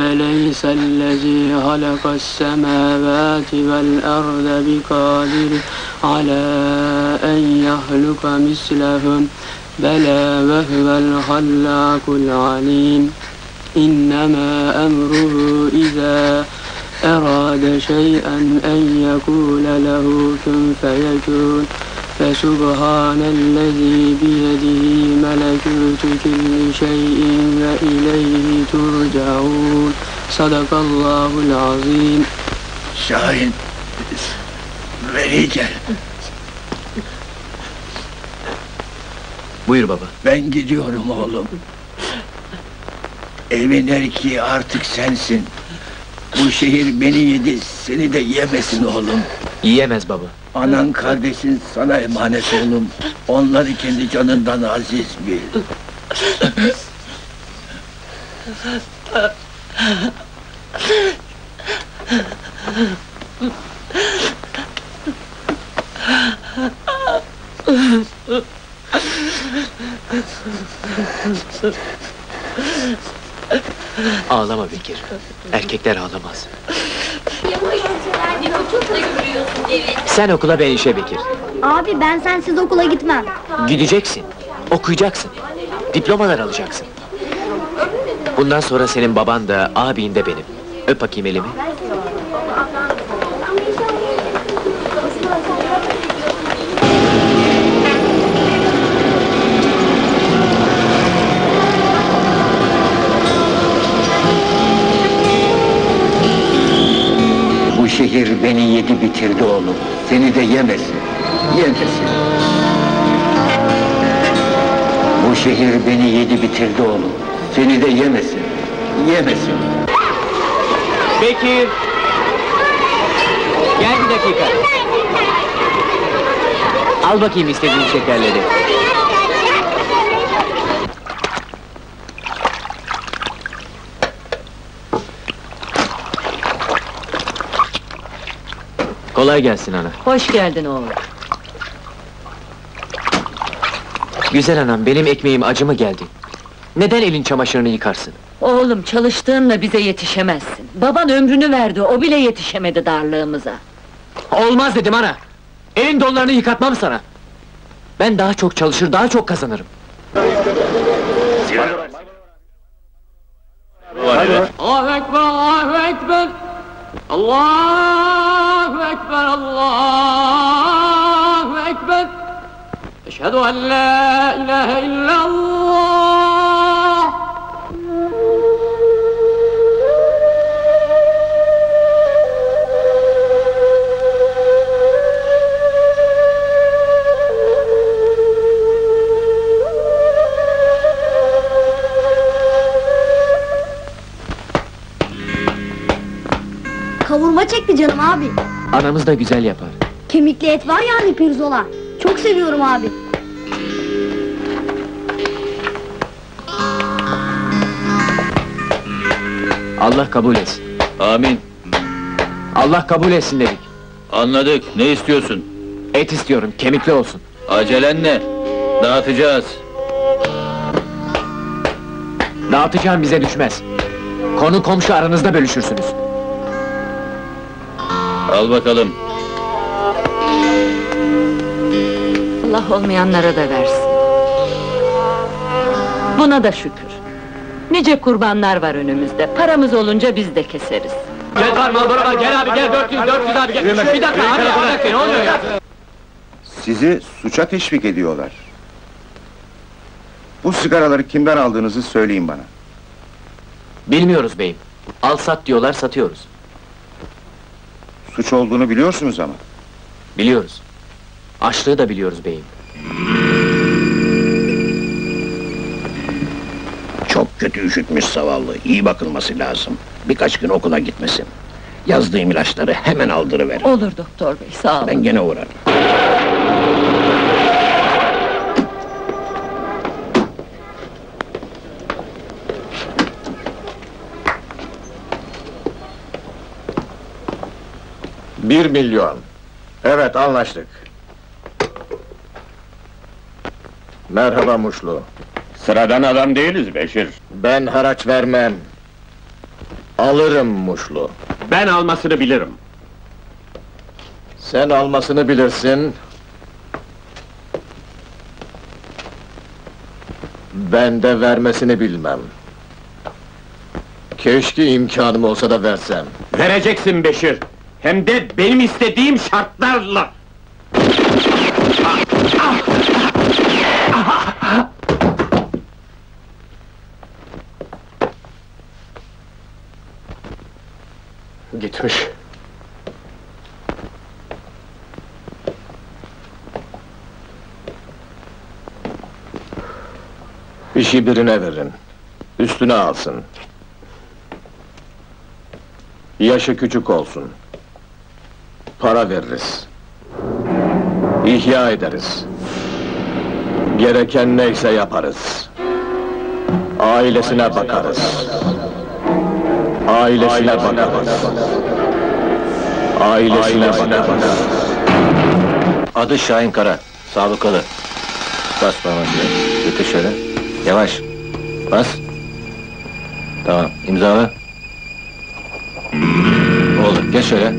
أليس الذي خلق السماوات والأرض بقادر على أن يخلق مثلهم بلى وهو الخلاق العليم إنما أمره إذا أراد شيئا أن يقول له كن فيكون فسبحان الذي بيده ملكوت كل شيء وإليه ترجعون صدق الله العظيم. Şahin, beni gel. Buyur baba. Ben gidiyorum oğlum. Evin erkeği artık sensin. Bu şehir beni yedi, seni de yemesin oğlum. Yiyemez baba. Anan kardeşin sana emanet oğlum. Onları kendi canından aziz bil. Ağlama Bekir. Erkekler ağlamaz. Sen okula, ben işe Bekir. Abi ben sensiz okula gitmem. Gideceksin, okuyacaksın, diplomalar alacaksın. Bundan sonra senin baban da, abin de benim. Öp bakayım elimi. Bu şehir beni yedi bitirdi oğlum. Seni de yemesin, yemesin. Bu şehir beni yedi bitirdi oğlum. Seni de yemesin, yemesin. Bekir! Gel bir dakika. Al bakayım istediğin şekerleri. Kolay gelsin ana. Hoş geldin oğlum. Güzel anam, benim ekmeğim acı mı geldi? Neden elin çamaşırını yıkarsın? Oğlum çalıştığınla bize yetişemezsin. Baban ömrünü verdi, o bile yetişemedi darlığımıza. Olmaz dedim ana! Elin donlarını yıkatmam sana! Ben daha çok çalışır, daha çok kazanırım. Allahu Ekber, Allahu Ekber! Allahu Ekber, Allahu Ekber! Eşhedü en la ilahe illallah! Kavurma çekti canım abi. Anamız da güzel yapar. Kemikli et var ya hani pirzola. Çok seviyorum abi. Allah kabul etsin. Amin. Allah kabul etsin dedik. Anladık. Ne istiyorsun? Et istiyorum, kemikli olsun. Acelen ne? Dağıtacağız. Dağıtacağım bize düşmez. Konu komşu aranızda bölüşürsünüz. Al bakalım. Allah olmayanlara da versin. Buna da şükür. Nice kurbanlar var önümüzde, paramız olunca biz de keseriz. Gel var, Marlboro var, gel abi gel, 400 abi gel! Bir dakika abi, ne oluyor ya? Sizi suça teşvik ediyorlar. Bu sigaraları kimden aldığınızı söyleyin bana. Bilmiyoruz beyim. Al sat diyorlar, satıyoruz. Suç olduğunu biliyorsunuz ama. Biliyoruz. Açlığı da biliyoruz beyim. Çok kötü üşütmüş zavallı, iyi bakılması lazım. Birkaç gün okula gitmesin. Yazdığım ilaçları hemen aldırıver. Olur doktor bey, sağ olun. Ben gene uğrarım. Bir milyon. Evet, anlaştık. Merhaba Muşlu. Sıradan adam değiliz Beşir. Ben haraç vermem. Alırım Muşlu. Ben almasını bilirim. Sen almasını bilirsin. Ben de vermesini bilmem. Keşke imkanım olsa da versem. Vereceksin Beşir. Hem de benim istediğim şartlarla. Gitmiş. İşi birine verin. Üstüne alsın. Yaşı küçük olsun. Para veririz. İhya ederiz. Gereken neyse yaparız. Ailesine bakarız. Ailesine bakarız. Ailesine bakarız. Adı Şahin Kara, sabıkalı. Bas bana şöyle, getir şöyle. Yavaş, bas. Tamam, imzala. Oldu, geç şöyle.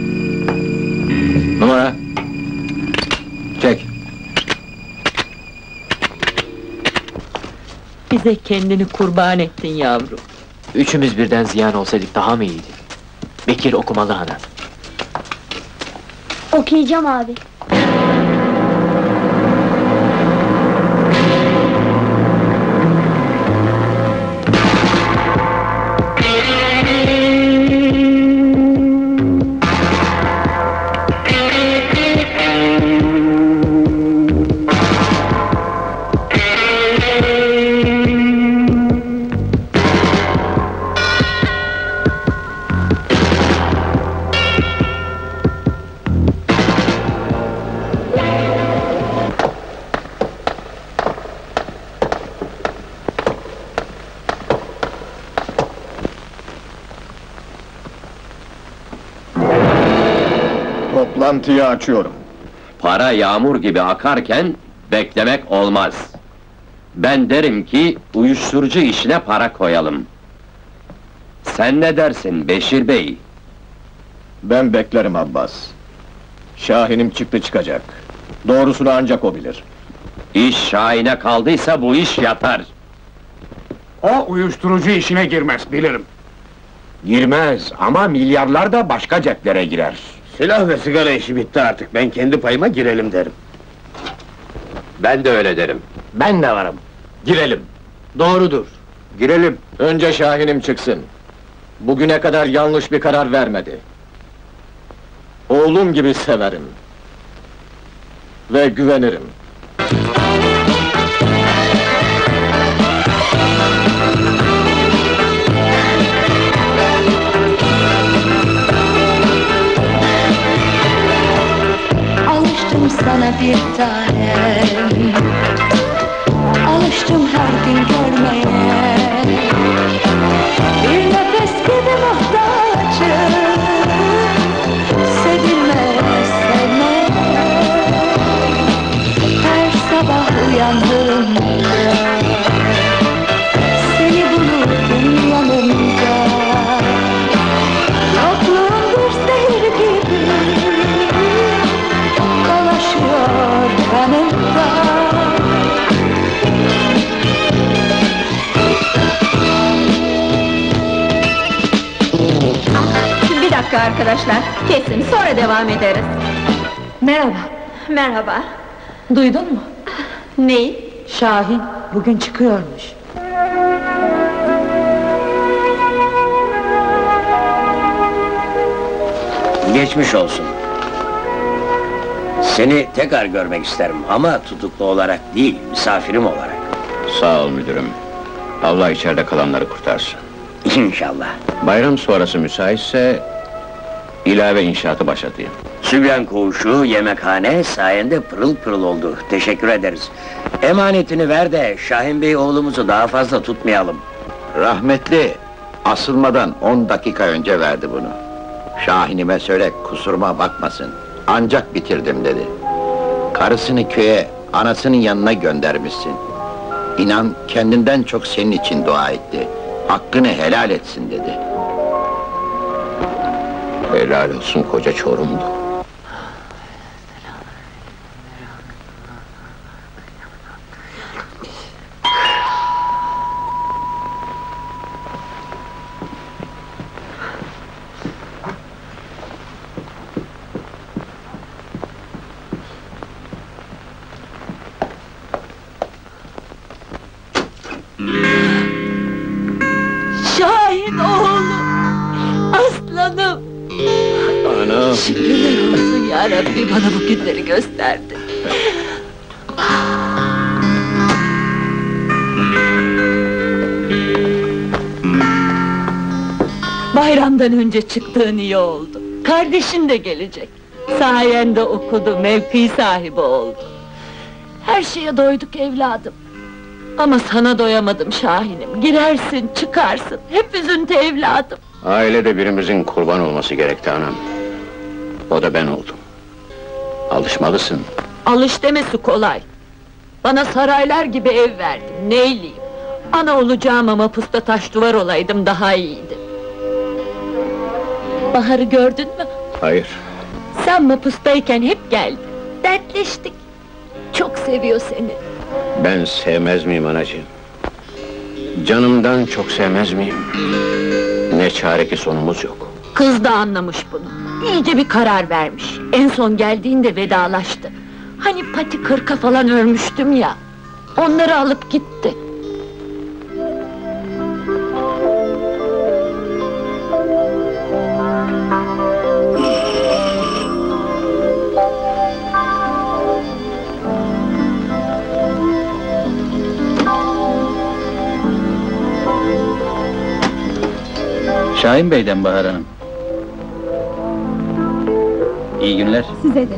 Numara. Çek. Bize kendini kurban ettin yavrum. Üçümüz birden ziyan olsaydık daha mı iyiydi? Bekir okumalı ana. Okuyacağım abi. Toplantıyı açıyorum. Para yağmur gibi akarken beklemek olmaz. Ben derim ki uyuşturucu işine para koyalım. Sen ne dersin Beşir Bey? Ben beklerim Abbas. Şahin'im çıktı çıkacak. Doğrusunu ancak o bilir. İş Şahin'e kaldıysa bu iş yatar. O uyuşturucu işine girmez, bilirim. Girmez ama milyarlar da başka ceplere girer. Silah ve sigara işi bitti artık, ben kendi payıma girelim derim. Ben de öyle derim. Ben de varım. Girelim. Doğrudur. Girelim. Önce Şahin'im çıksın. Bugüne kadar yanlış bir karar vermedi. Oğlum gibi severim. Ve güvenirim. Alıştım sana bir tanem, alıştım her gün görmeye. Bir nefes gibi muhtacım, sevilmeye, sevmeye. Her sabah uyandığımda, seni bulup yanımda. Yokluğun bir zehir gibi dolaşıyor kanımda. Bir dakika arkadaşlar, kesin, sonra devam ederiz. Merhaba, Merhaba. duydun mu? Neyi? Şahin bugün çıkıyormuş. Geçmiş olsun. Seni tekrar görmek isterim ama tutuklu olarak değil, misafirim olarak. Sağ ol müdürüm. Allah içeride kalanları kurtarsın. İnşallah. Bayram sonrası müsaitse, ilave inşaatı başlatayım. Sübyan koğuşu, yemekhane sayende pırıl pırıl oldu. Teşekkür ederiz. Emanetini ver de Şahin Bey oğlumuzu daha fazla tutmayalım. Rahmetli, asılmadan 10 dakika önce verdi bunu. Şahinime söyle, kusuruma bakmasın. Ancak bitirdim dedi. Karısını köye, anasının yanına göndermişsin. İnan, kendinden çok senin için dua etti. Hakkını helal etsin dedi. Helal olsun koca Çorumlu. Şahin oğlum! Aslanım! Anam! Şükürler olsun ya Rabbi, bana bu günleri gösterdi. Bayramdan önce çıktığın iyi oldu. Kardeşin de gelecek. Sayende okudu, mevki sahibi oldu. Her şeye doyduk evladım. Ama sana doyamadım Şahin'im. Girersin, çıkarsın. Hep üzüntü evladım. Ailede birimizin kurban olması gerekti anam. O da ben oldum. Alışmalısın. Alış demesi kolay. Bana saraylar gibi ev verdin, neyleyim? Ana olacağım ama pusta taş duvar olaydım daha iyiydi. Bahar'ı gördün mü? Hayır. Sen mapustayken hep geldi. Dertleştik. Çok seviyor seni. Ben sevmez miyim anacığım? Canımdan çok sevmez miyim? Ne çare ki sonumuz yok. Kız da anlamış bunu. İyice bir karar vermiş. En son geldiğinde vedalaştı. Hani pati 40'a falan örmüştüm ya. Onları alıp gitti. Şahin Bey'den Bahar Hanım. İyi günler. Size de.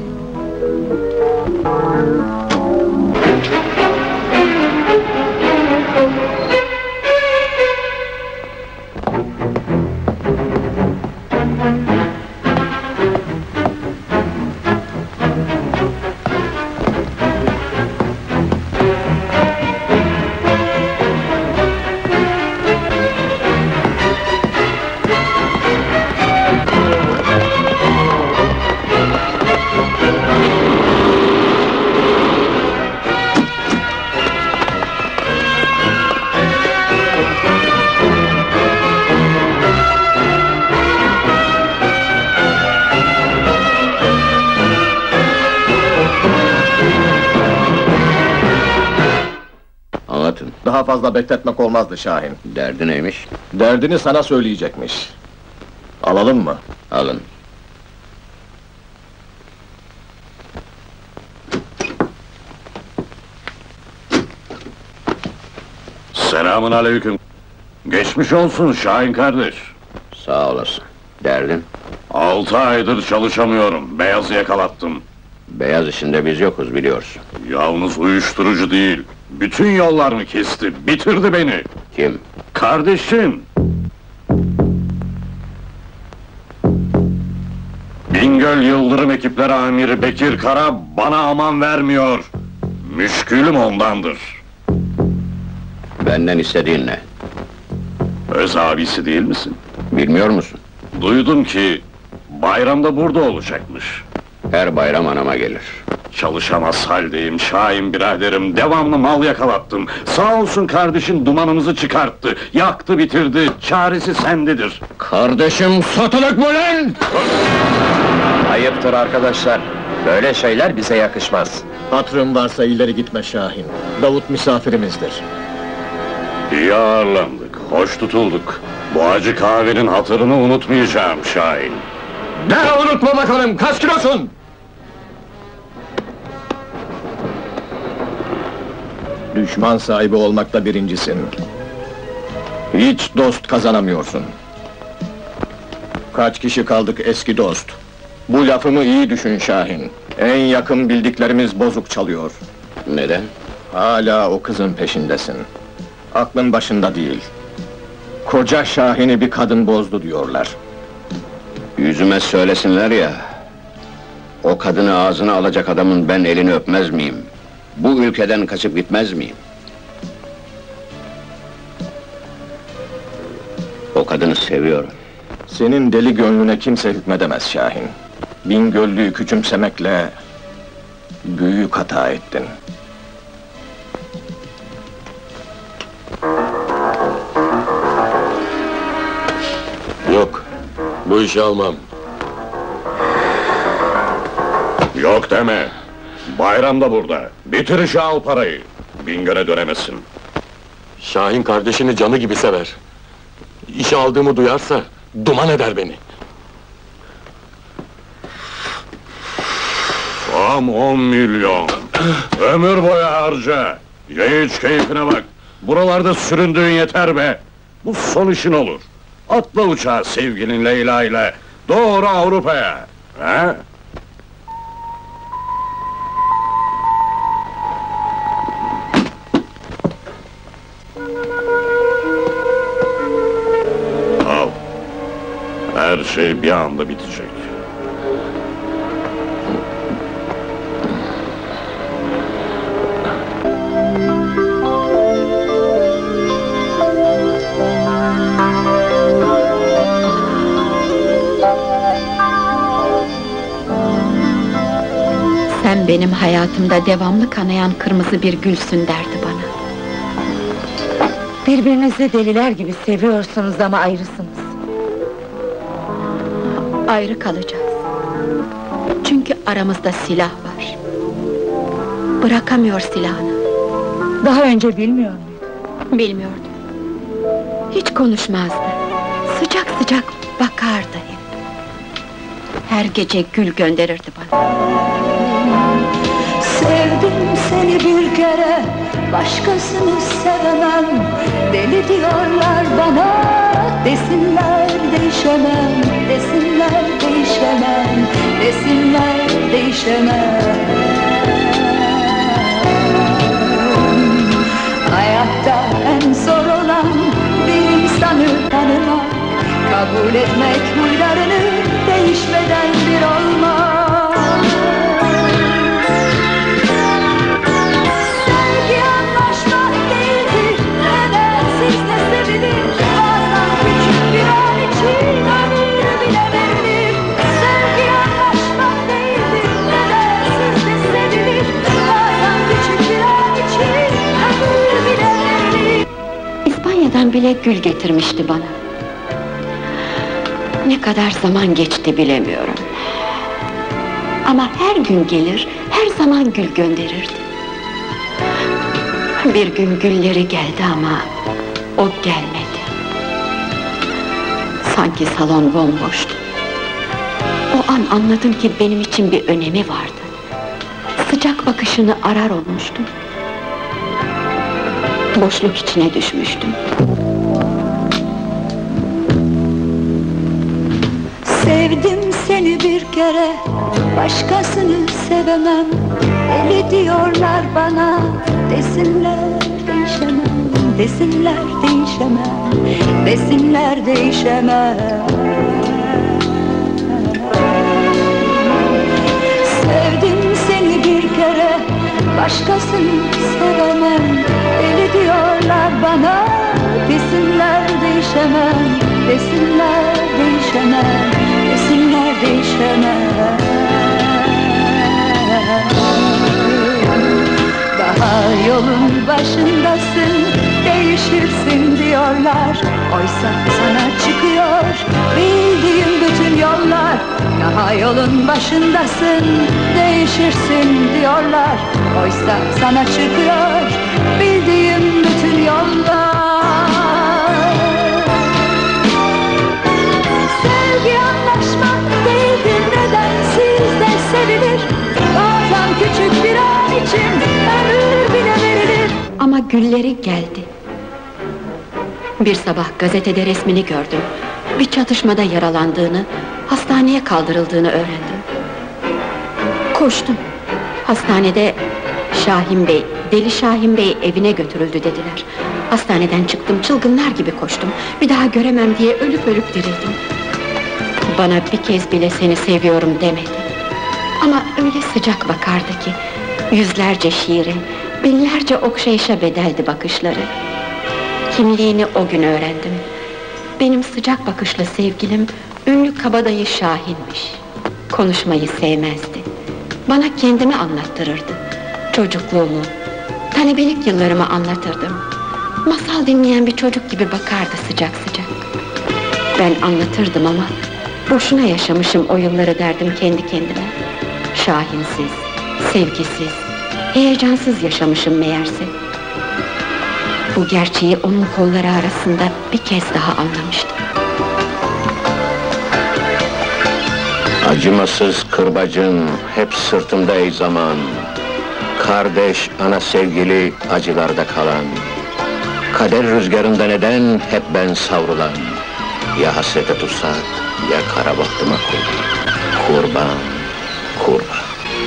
Anlatın. Daha fazla bekletmek olmazdı Şahin. Derdi neymiş? Derdini sana söyleyecekmiş. Alalım mı? Alın. Selamun aleyküm. Geçmiş olsun Şahin kardeş. Sağ olasın. Derdin? 6 aydır çalışamıyorum, beyazı yakalattım. Beyaz işinde biz yokuz biliyorsun. Yalnız uyuşturucu değil, bütün yollarını kesti, bitirdi beni. Kim? Kardeşim! Bingöl Yıldırım Ekipleri Amiri Bekir Kara bana aman vermiyor. Müşkülüm ondandır. Benden istediğin ne? Öz abisi değil misin? Bilmiyor musun? Duydum ki bayramda burada olacakmış. Her bayram anama gelir. Çalışamaz haldeyim Şahin biraderim, devamlı mal yakalattım. Sağ olsun kardeşin dumanımızı çıkarttı, yaktı bitirdi, çaresi sendedir. Kardeşim satılık mı lan? Ayıptır arkadaşlar. Böyle şeyler bize yakışmaz. Hatırın varsa ileri gitme Şahin. Davut misafirimizdir. İyi ağırlandık, hoş tutulduk. Bu acı kahvenin hatırını unutmayacağım Şahin. Ne unutma bakalım, kaç kilosun? Düşman sahibi olmakta birincisin. Hiç dost kazanamıyorsun. Kaç kişi kaldık eski dost? Bu lafımı iyi düşün Şahin. En yakın bildiklerimiz bozuk çalıyor. Neden? Hala o kızın peşindesin. Aklın başında değil. Koca Şahin'i bir kadın bozdu diyorlar. Yüzüme söylesinler ya. O kadını ağzına alacak adamın ben elini öpmez miyim? Bu ülkeden kaçıp gitmez miyim? O kadını seviyorum. Senin deli gönlüne kimse hükmedemez Şahin. Bingöllü'yü küçümsemekle büyük hata ettin. Yok, bu işi almam. Yok deme! Bayram da burada. Bitir işi, al parayı. Bingöl'e dönemezsin. Şahin kardeşini canı gibi sever. İşe aldığımı duyarsa duman eder beni. Tam 10 milyon! Ömür boyu harca! Ye iç, keyfine bak! Buralarda süründüğün yeter be! Bu son işin olur! Atla uçağa sevgilin Leyla ile! Doğru Avrupa'ya! He? Al! Her şey bir anda bitecek. Sen benim hayatımda devamlı kanayan kırmızı bir gülsün derdi bana. Birbirinizi deliler gibi seviyorsunuz ama ayrısınız. Ayrı kalacağız. Çünkü aramızda silah var. Bırakamıyor silahını. Daha önce bilmiyor muydun? Bilmiyordum. Hiç konuşmazdı. Sıcak sıcak bakardı hep. Her gece gül gönderirdi bana. Sevdim seni bir kere, başkasını sevemem. Deli diyorlar bana, desinler değişemem. Desinler değişemem, desinler değişemem. Hayatta en zor olan bir insanı tanımak, kabul etmek huylarını, değişmeden bir olmak. Sevgi anlaşmak değildir, nedensiz de sevilir. Bazen küçük bir an için ömür bile verilir. Sevgi anlaşmak değildir, nedensiz de sevilir. Bazen küçük bir an için ömür bile verilir. İspanya'dan bile gül getirmişti bana. Ne kadar zaman geçti bilemiyorum. Ama her gün gelir, her zaman gül gönderirdi. Bir gün gülleri geldi ama o gelmedi. Sanki salon bomboştu. O an anladım ki benim için bir önemi vardı. Sıcak bakışını arar olmuştum. Boşluk içine düşmüştüm. Sevdim seni bir kere, başkasını sevemem. Deli diyorlar bana, desinler değişemem. Desinler değişemem, desinler değişemem. Sevdim seni bir kere, başkasını sevemem. Deli diyorlar bana, desinler değişemem. Desinler değişemem, desinler değişemem. Daha yolun başındasın, değişirsin diyorlar. Oysa sana çıkıyor bildiğim bütün yollar. Daha yolun başındasın, değişirsin diyorlar. Oysa sana çıkıyor bildiğim bütün yollar. Sevgi anlaşmak değildir, nedensiz de sevilir. Bazen küçük bir an için ömür bile verilir. Ama gülleri geldi. Bir sabah gazetede resmini gördüm. Bir çatışmada yaralandığını, hastaneye kaldırıldığını öğrendim. Koştum. Hastanede Şahin Bey, Deli Şahin Bey evine götürüldü dediler. Hastaneden çıktım, çılgınlar gibi koştum. Bir daha göremem diye ölüp ölüp dirildim. Bana bir kez bile seni seviyorum demedi. Ama öyle sıcak bakardı ki, yüzlerce şiire, binlerce okşayışa bedeldi bakışları. Kimliğini o gün öğrendim. benim sıcak bakışlı sevgilim, ünlü kabadayı Şahin'miş. Konuşmayı sevmezdi. Bana kendimi anlattırırdı. Çocukluğumu, talebelik yıllarımı anlatırdım. Masal dinleyen bir çocuk gibi bakardı sıcak sıcak. Ben anlatırdım ama boşuna yaşamışım o yılları derdim kendi kendime. Şahinsiz, sevgisiz, heyecansız yaşamışım meğerse. Bu gerçeği onun kolları arasında bir kez daha anlamıştım. Acımasız kırbacın hep sırtımda ey zaman. Kardeş, ana sevgili acılarda kalan. Kader rüzgarında neden hep ben savrulan? Ya hasrete tutsak, ya kara baktıma kurban, kurban.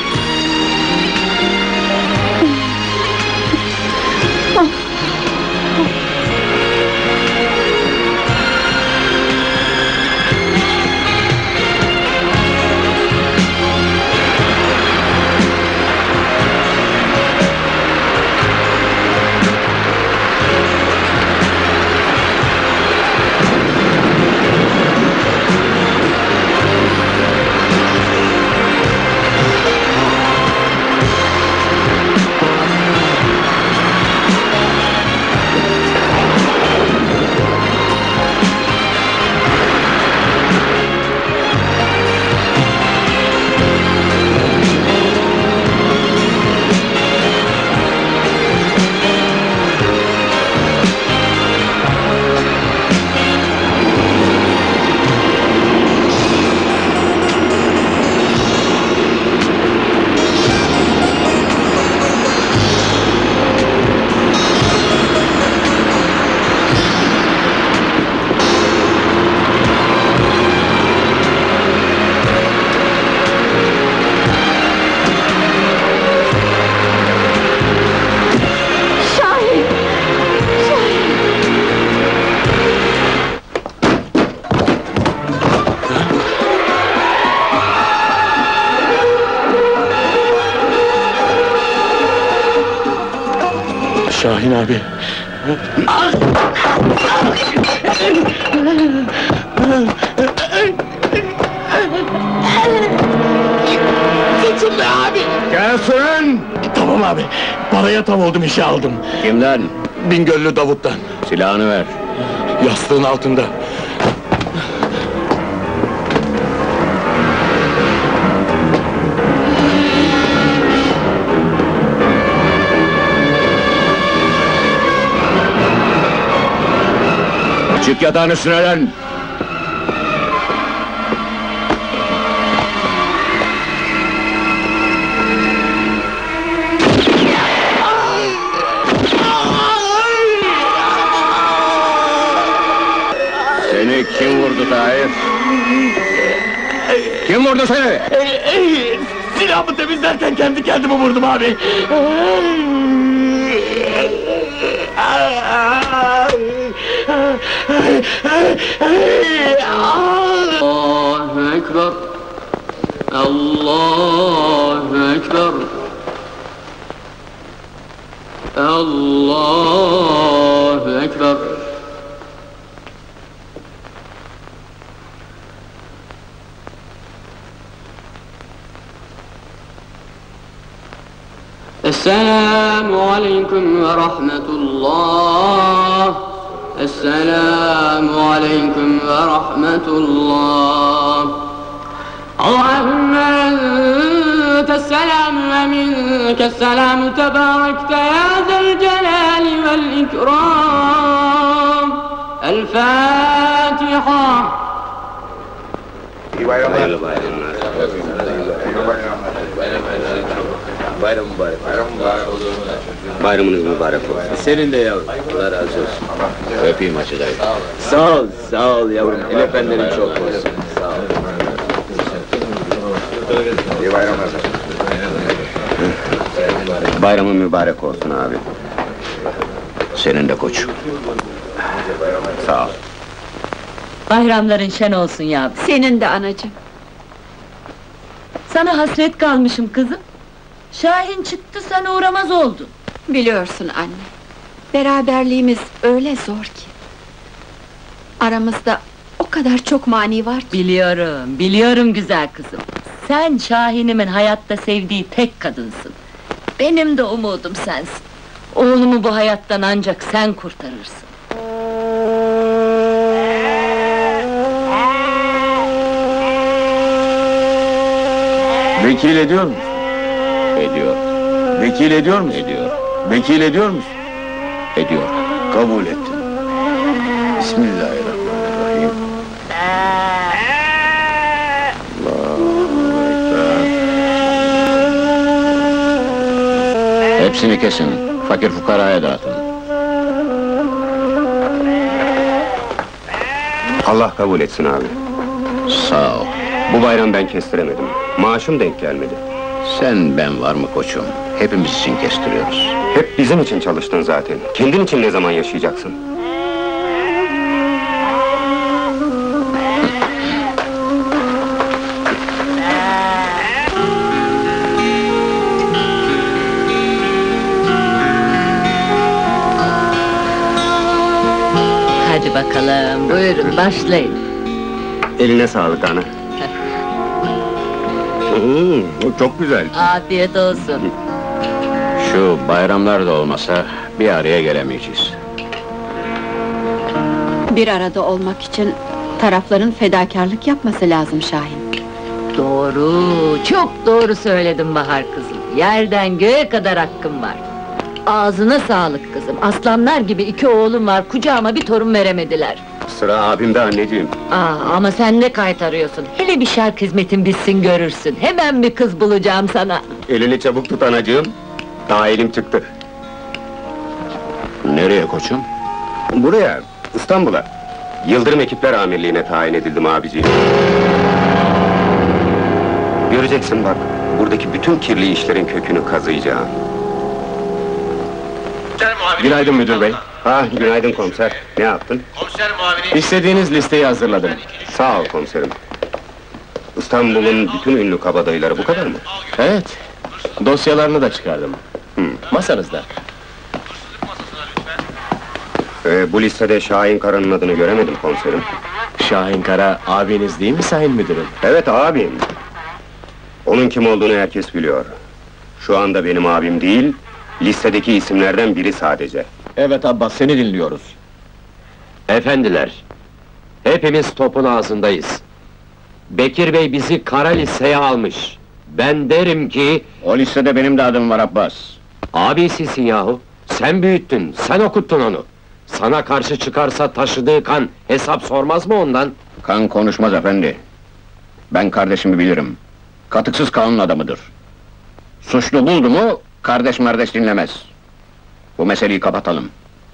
Şahin abi. Tutun be abi! Gelsin! Tamam abi, paraya tav oldum, işe aldım. Kimden? Bingöllü Davut'tan. Silahını ver. Yastığın altında. Çık yatağın üstüne lan! Seni kim vurdu Tahir? Kim vurdu seni? Silahımı temizlerken kendi kendime vurdum abi. Allahu Ekber, Allahu Ekber, Allahu Ekber. Esselamu aleyküm ve rahmetullah. Esselamu aleyküm ve rahmetullah. Allahümme tesselam ve minkesselam tebarekte ya zel celali vel ikram. El Fatiha. İyi bayramlar. Hayırlı bayramlar. Bayram mübarek. Bayram mübarek olsun. Bayramınız mübarek olsun. Senin de yavrum. Allah razı olsun. Öpeyim Hacı dayı. Sağ ol yavrum. El öpenlerin çok olsun. Sağ ol. İyi bayramlar. Bayramın mübarek olsun abi. Senin de koçum. Sağ ol. Bayramların şen olsun yavrum. Senin de anacığım. Sana hasret kalmışım kızım. Şahin çıktı, sen uğramaz oldun. Biliyorsun anne, beraberliğimiz öyle zor ki. Aramızda o kadar çok mani var ki. Biliyorum, biliyorum güzel kızım. Sen Şahin'imin hayatta sevdiği tek kadınsın. Benim de umudum sensin. Oğlumu bu hayattan ancak sen kurtarırsın. Vekil ediyor musun? Ediyor. Vekil ediyor musun? Ediyor. Vekil ediyor musun? Ediyor. Kabul ettim. Bismillahirrahmanirrahim. Allahu Ekber. Hepsini kesin. Fakir fukaraya dağıtın. Allah kabul etsin abi. Sağ ol. Bu bayram ben kestiremedim. Maaşım denk gelmedi. Sen ben var mı koçum? Hepimiz için kestiriyoruz. Hep bizim için çalıştın zaten. Kendin için ne zaman yaşayacaksın? Hadi bakalım, buyurun başlayın. Eline sağlık ana. Çok güzel. Afiyet olsun. Şu bayramlar da olmasa bir araya gelemeyeceğiz. Bir arada olmak için tarafların fedakarlık yapması lazım Şahin. Doğru, çok doğru söyledin Bahar kızım. Yerden göğe kadar hakkım var. Ağzına sağlık kızım. Aslanlar gibi 2 oğlum var, kucağıma bir torun veremediler. Sıra abimde anneciğim. Ama sen ne kaytarıyorsun? Hele bir şark hizmetin bitsin görürsün. Hemen bir kız bulacağım sana. Elini çabuk tut anacığım. Daha elim çıktı. Nereye koçum? Buraya, İstanbul'a. Yıldırım Ekipler Amirliği'ne tayin edildim abiciğim. Göreceksin bak, buradaki bütün kirli işlerin kökünü kazıyacağım. Günaydın müdür bey. Günaydın komiser. Ne yaptın? Komiser muavini... İstediğiniz listeyi hazırladım. Sağ ol komiserim. İstanbul'un bütün ünlü kabadayıları bu kadar mı? Evet, dosyalarını da çıkardım. Masanızda. Bu listede Şahin Kara'nın adını göremedim komiserim. Şahin Kara abiniz değil mi sayın müdürüm? Evet abim. Onun kim olduğunu herkes biliyor. Şu anda benim abim değil, listedeki isimlerden biri sadece. Evet Abbas, seni dinliyoruz. Efendiler, hepimiz topun ağzındayız. Bekir Bey bizi kara listeye almış. Ben derim ki... O listede benim de adım var Abbas. Abisisin yahu! Sen büyüttün, sen okuttun onu! Sana karşı çıkarsa taşıdığı kan, hesap sormaz mı ondan? Kan konuşmaz efendi. Ben kardeşimi bilirim. Katıksız kanun adamıdır. Suçlu buldu mu, kardeş merdeş dinlemez. Bu meseleyi kapatalım.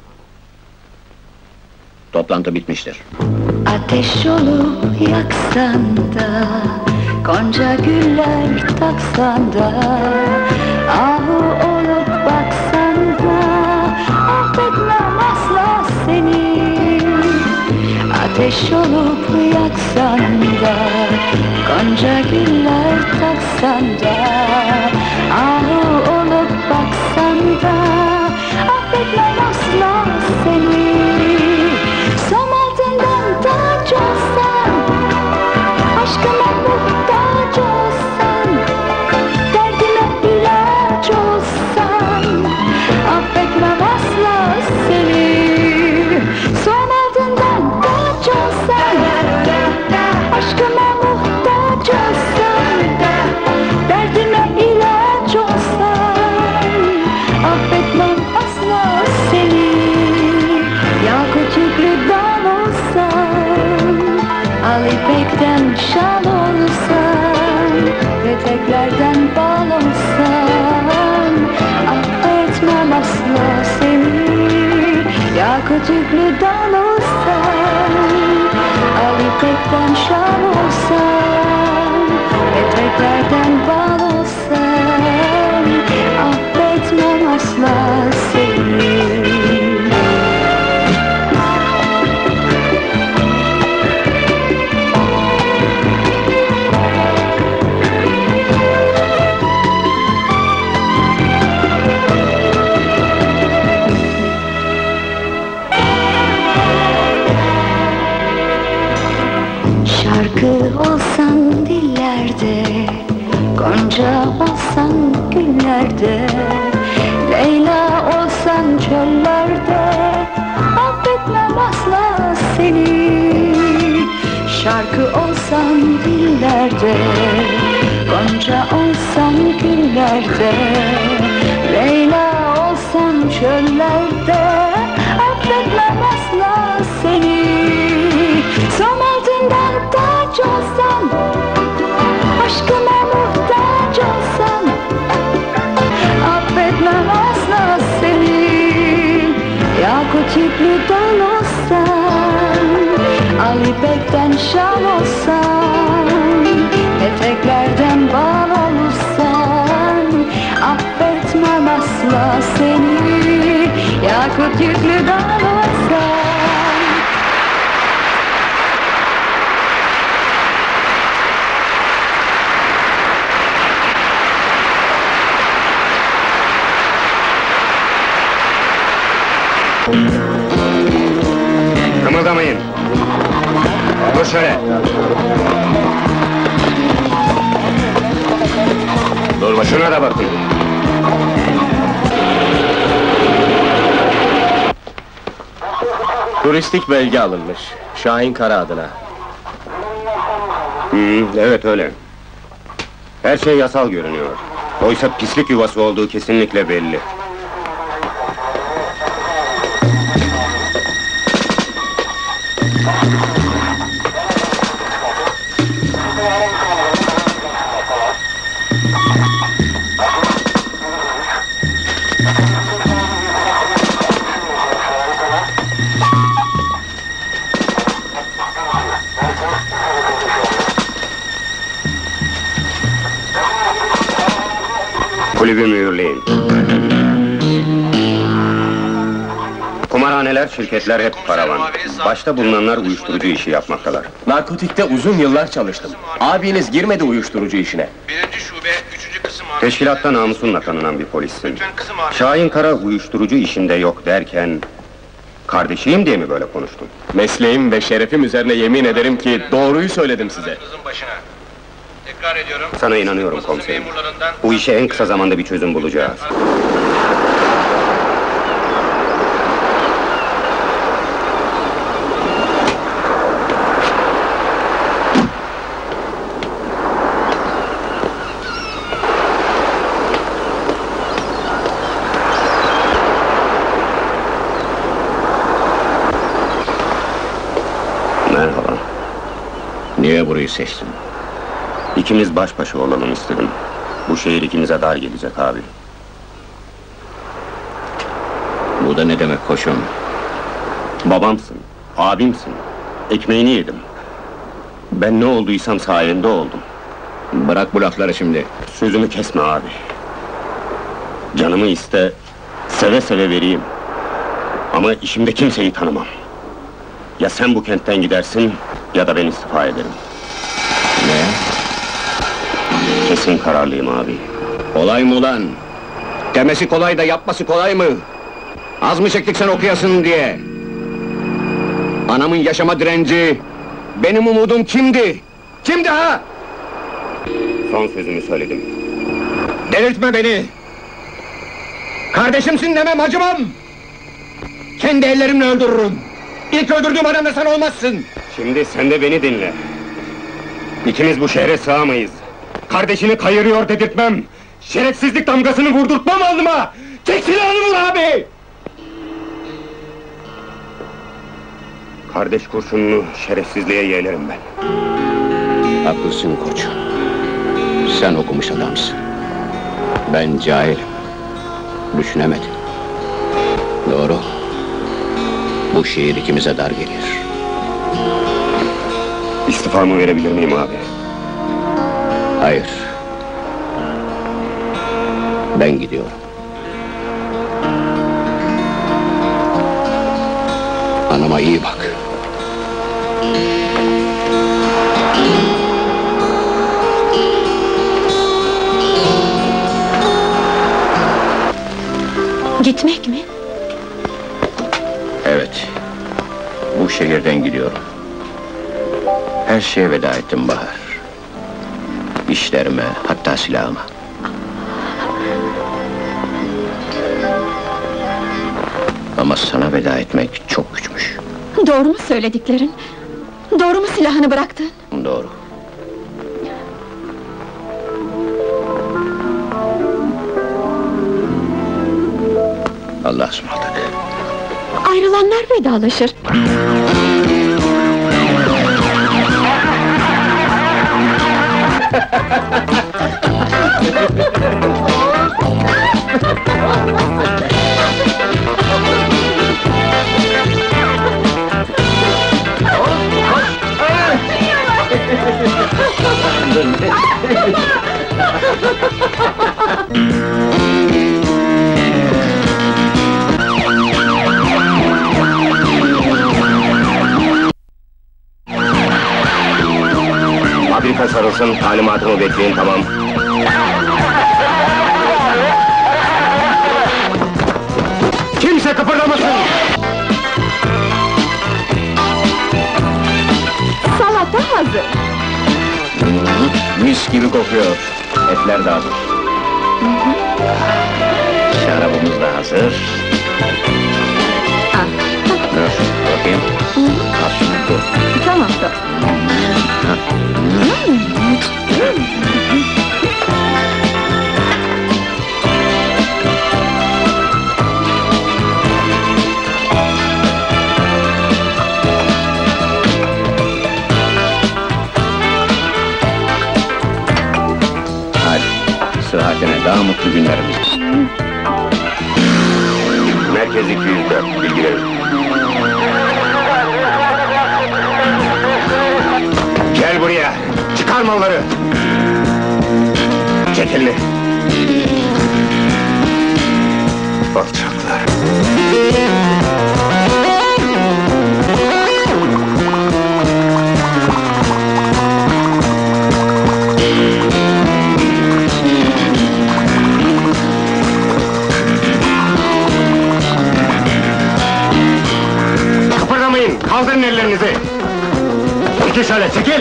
Toplantı bitmiştir. Ateş olup yaksan da, gonca güller taksan da, ahu olup baksan da, affetmem asla seni. Ateş olup yaksan da, gonca güller taksan da, ahu olup baksan da, affetmem asla seni. Somaldığından taç olsan, aşkıma muhtaç olsan, derdime ilaç olsan, affetmem asla seni. Somaldığından taç olsan, aşkıma muhtaç olsan, derdime ilaç olsan, affetmem asla seni. Yakut yüklü dal olsan, al ipekten şal olsan, peteklerden bal olsan, affetmem asla seni. Yakut yüklü dal olsan, al ipekten şal olsan, peteklerden bal olsan, affetmem asla seni. Şarkı olsan dillerde, gonca olsan güllerde, Leyla olsan çöllerde, affetmem asla seni. Şarkı olsan dillerde, gonca olsan güllerde, Leyla olsan çöllerde, affetmem asla seni. Som altından taç olsam, aşkıma muhtaç olsam, affetmem asla seni. Yakut yüklü dal olsam, al ipekten şal olsam, eteklerden bal olsam, affetmem asla seni. Yakut yüklü dal olsam. Kımıldamayın! Dur şöyle! Dur başına da bakın! Turistik belge alınmış. Şahin Kara adına. Evet öyle. Her şey yasal görünüyor. Oysa pislik yuvası olduğu kesinlikle belli. Kulübü mühürleyin. Kumarhaneler, şirketler hep paravan. Başta bulunanlar uyuşturucu işi yapmaktalar. Narkotikte uzun yıllar çalıştım. Abiniz girmedi uyuşturucu işine. Teşkilatta namusunla tanınan bir polissin. Şahin Kara uyuşturucu işinde yok derken... ...kardeşiyim diye mi böyle konuştun? Mesleğim ve şerefim üzerine yemin ederim ki doğruyu söyledim size. Tekrar ediyorum. Sana inanıyorum komiserim. Bu işe en kısa zamanda bir çözüm bulacağız. Merhaba. Niye burayı seçtin? İkimiz baş başa olalım istedim. Bu şehir ikimize dar gelecek abi. Bu da ne demek koçum? Babamsın, abimsin. Ekmeğini yedim. Ben ne olduysam sayende oldum. Bırak bu lafları şimdi. Sözümü kesme abi. Canımı iste, seve seve vereyim. Ama işimde kimseyi tanımam. Ya sen bu kentten gidersin, ya da ben istifa ederim. Ne? Kesin kararlıyım abi. Kolay mı ulan? Demesi kolay da yapması kolay mı? Az mı çektik sen okuyasın diye? Anamın yaşama direnci, benim umudum kimdi? Kimdi ha? Son sözümü söyledim. Delirtme beni! Kardeşimsin demem, acımam! Kendi ellerimle öldürürüm! İlk öldürdüğüm adam da sen olmazsın! Şimdi sen de beni dinle. İkimiz bu şehre sığamayız. Kardeşini kayırıyor dedirtmem! Şerefsizlik damgasını vurdurtmam alnıma! Çek silahını vur abi! Kardeş kurşununu şerefsizliğe yeğlerim ben. Haklısın koç. Sen okumuş adamsın. Ben cahilim. Düşünemedim. Doğru. Bu şehir ikimize dar gelir. İstifamı verebilir miyim abi? Hayır. Ben gidiyorum. Anama iyi bak. Gitmek mi? Evet. Bu şehirden gidiyorum. Her Her şeye veda ettim Bahar. İşlerime, hatta silahıma. Ama sana veda etmek çok güçmüş. Doğru mu söylediklerin? Doğru mu silahını bıraktın? Doğru. Allah'a ısmarladık. Ayrılanlar vedalaşır. Fabrika sarılsın, talimatımı bekleyin, tamam. Kimse kıpırdamasın! Salata hazır. Mis gibi kokuyor. Etler de hazır. Şarabımız da hazır. Dur, bakayım. Al şunu, dur. Tamam, dur. Hadi, sıhhatine daha mutlu günlerimiz. Merkez 204, bilgilerim. Gel buraya, çıkar malları! Çek elini! Alçaklar! Kıpırdamayın, kaldırın ellerinizi! Çekil şöyle, çekil!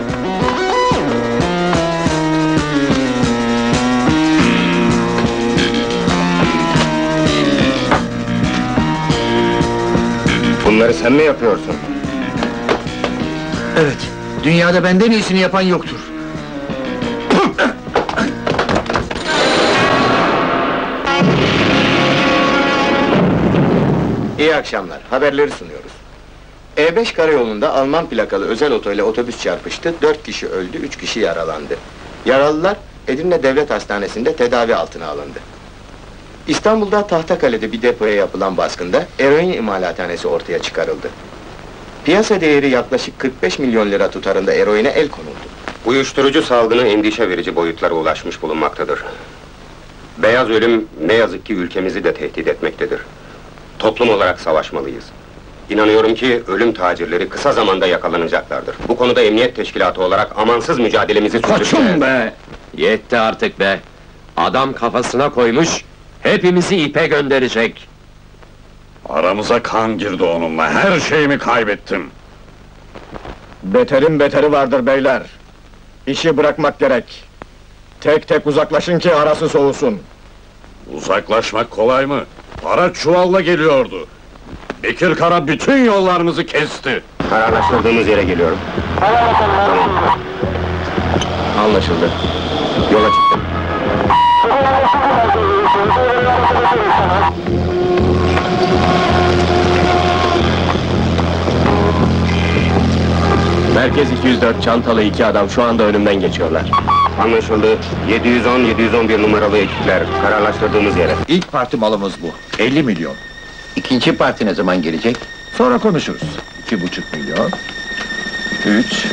Bunları sen mi yapıyorsun? Evet, dünyada benden iyisini yapan yoktur. İyi akşamlar, haberleri sunuyoruz. E5 karayolunda Alman plakalı özel oto ile otobüs çarpıştı, 4 kişi öldü, 3 kişi yaralandı. Yaralılar Edirne Devlet Hastanesi'nde tedavi altına alındı. İstanbul'da Tahtakale'de bir depoya yapılan baskında eroin imalathanesi ortaya çıkarıldı. Piyasa değeri yaklaşık 45 milyon lira tutarında eroine el konuldu. Uyuşturucu salgını endişe verici boyutlara ulaşmış bulunmaktadır. Beyaz ölüm ne yazık ki ülkemizi de tehdit etmektedir. Toplum olarak savaşmalıyız. İnanıyorum ki ölüm tacirleri kısa zamanda yakalanacaklardır. Bu konuda emniyet teşkilatı olarak amansız mücadelemizi sürdüreceğiz. Koçum be! Yetti artık be! Adam kafasına koymuş, hepimizi ipe gönderecek. Aramıza kan girdi onunla, her şeyimi kaybettim. Beterin beteri vardır beyler. İşi bırakmak gerek. Tek tek uzaklaşın ki arası soğusun. Uzaklaşmak kolay mı? Para çuvalla geliyordu. Bekir Kara bütün yollarımızı kesti. Kararlaştırdığımız yere geliyorum. Tamam. Anlaşıldı. Yola çıktım. Merkez 204 çantalı 2 adam şu anda önümden geçiyorlar. Anlaşıldı. 710-711 numaralı ekipler, kararlaştırdığımız yere. İlk parti malımız bu, 50 milyon. İkinci parti ne zaman gelecek? Sonra konuşuruz. 2,5 milyon. 3.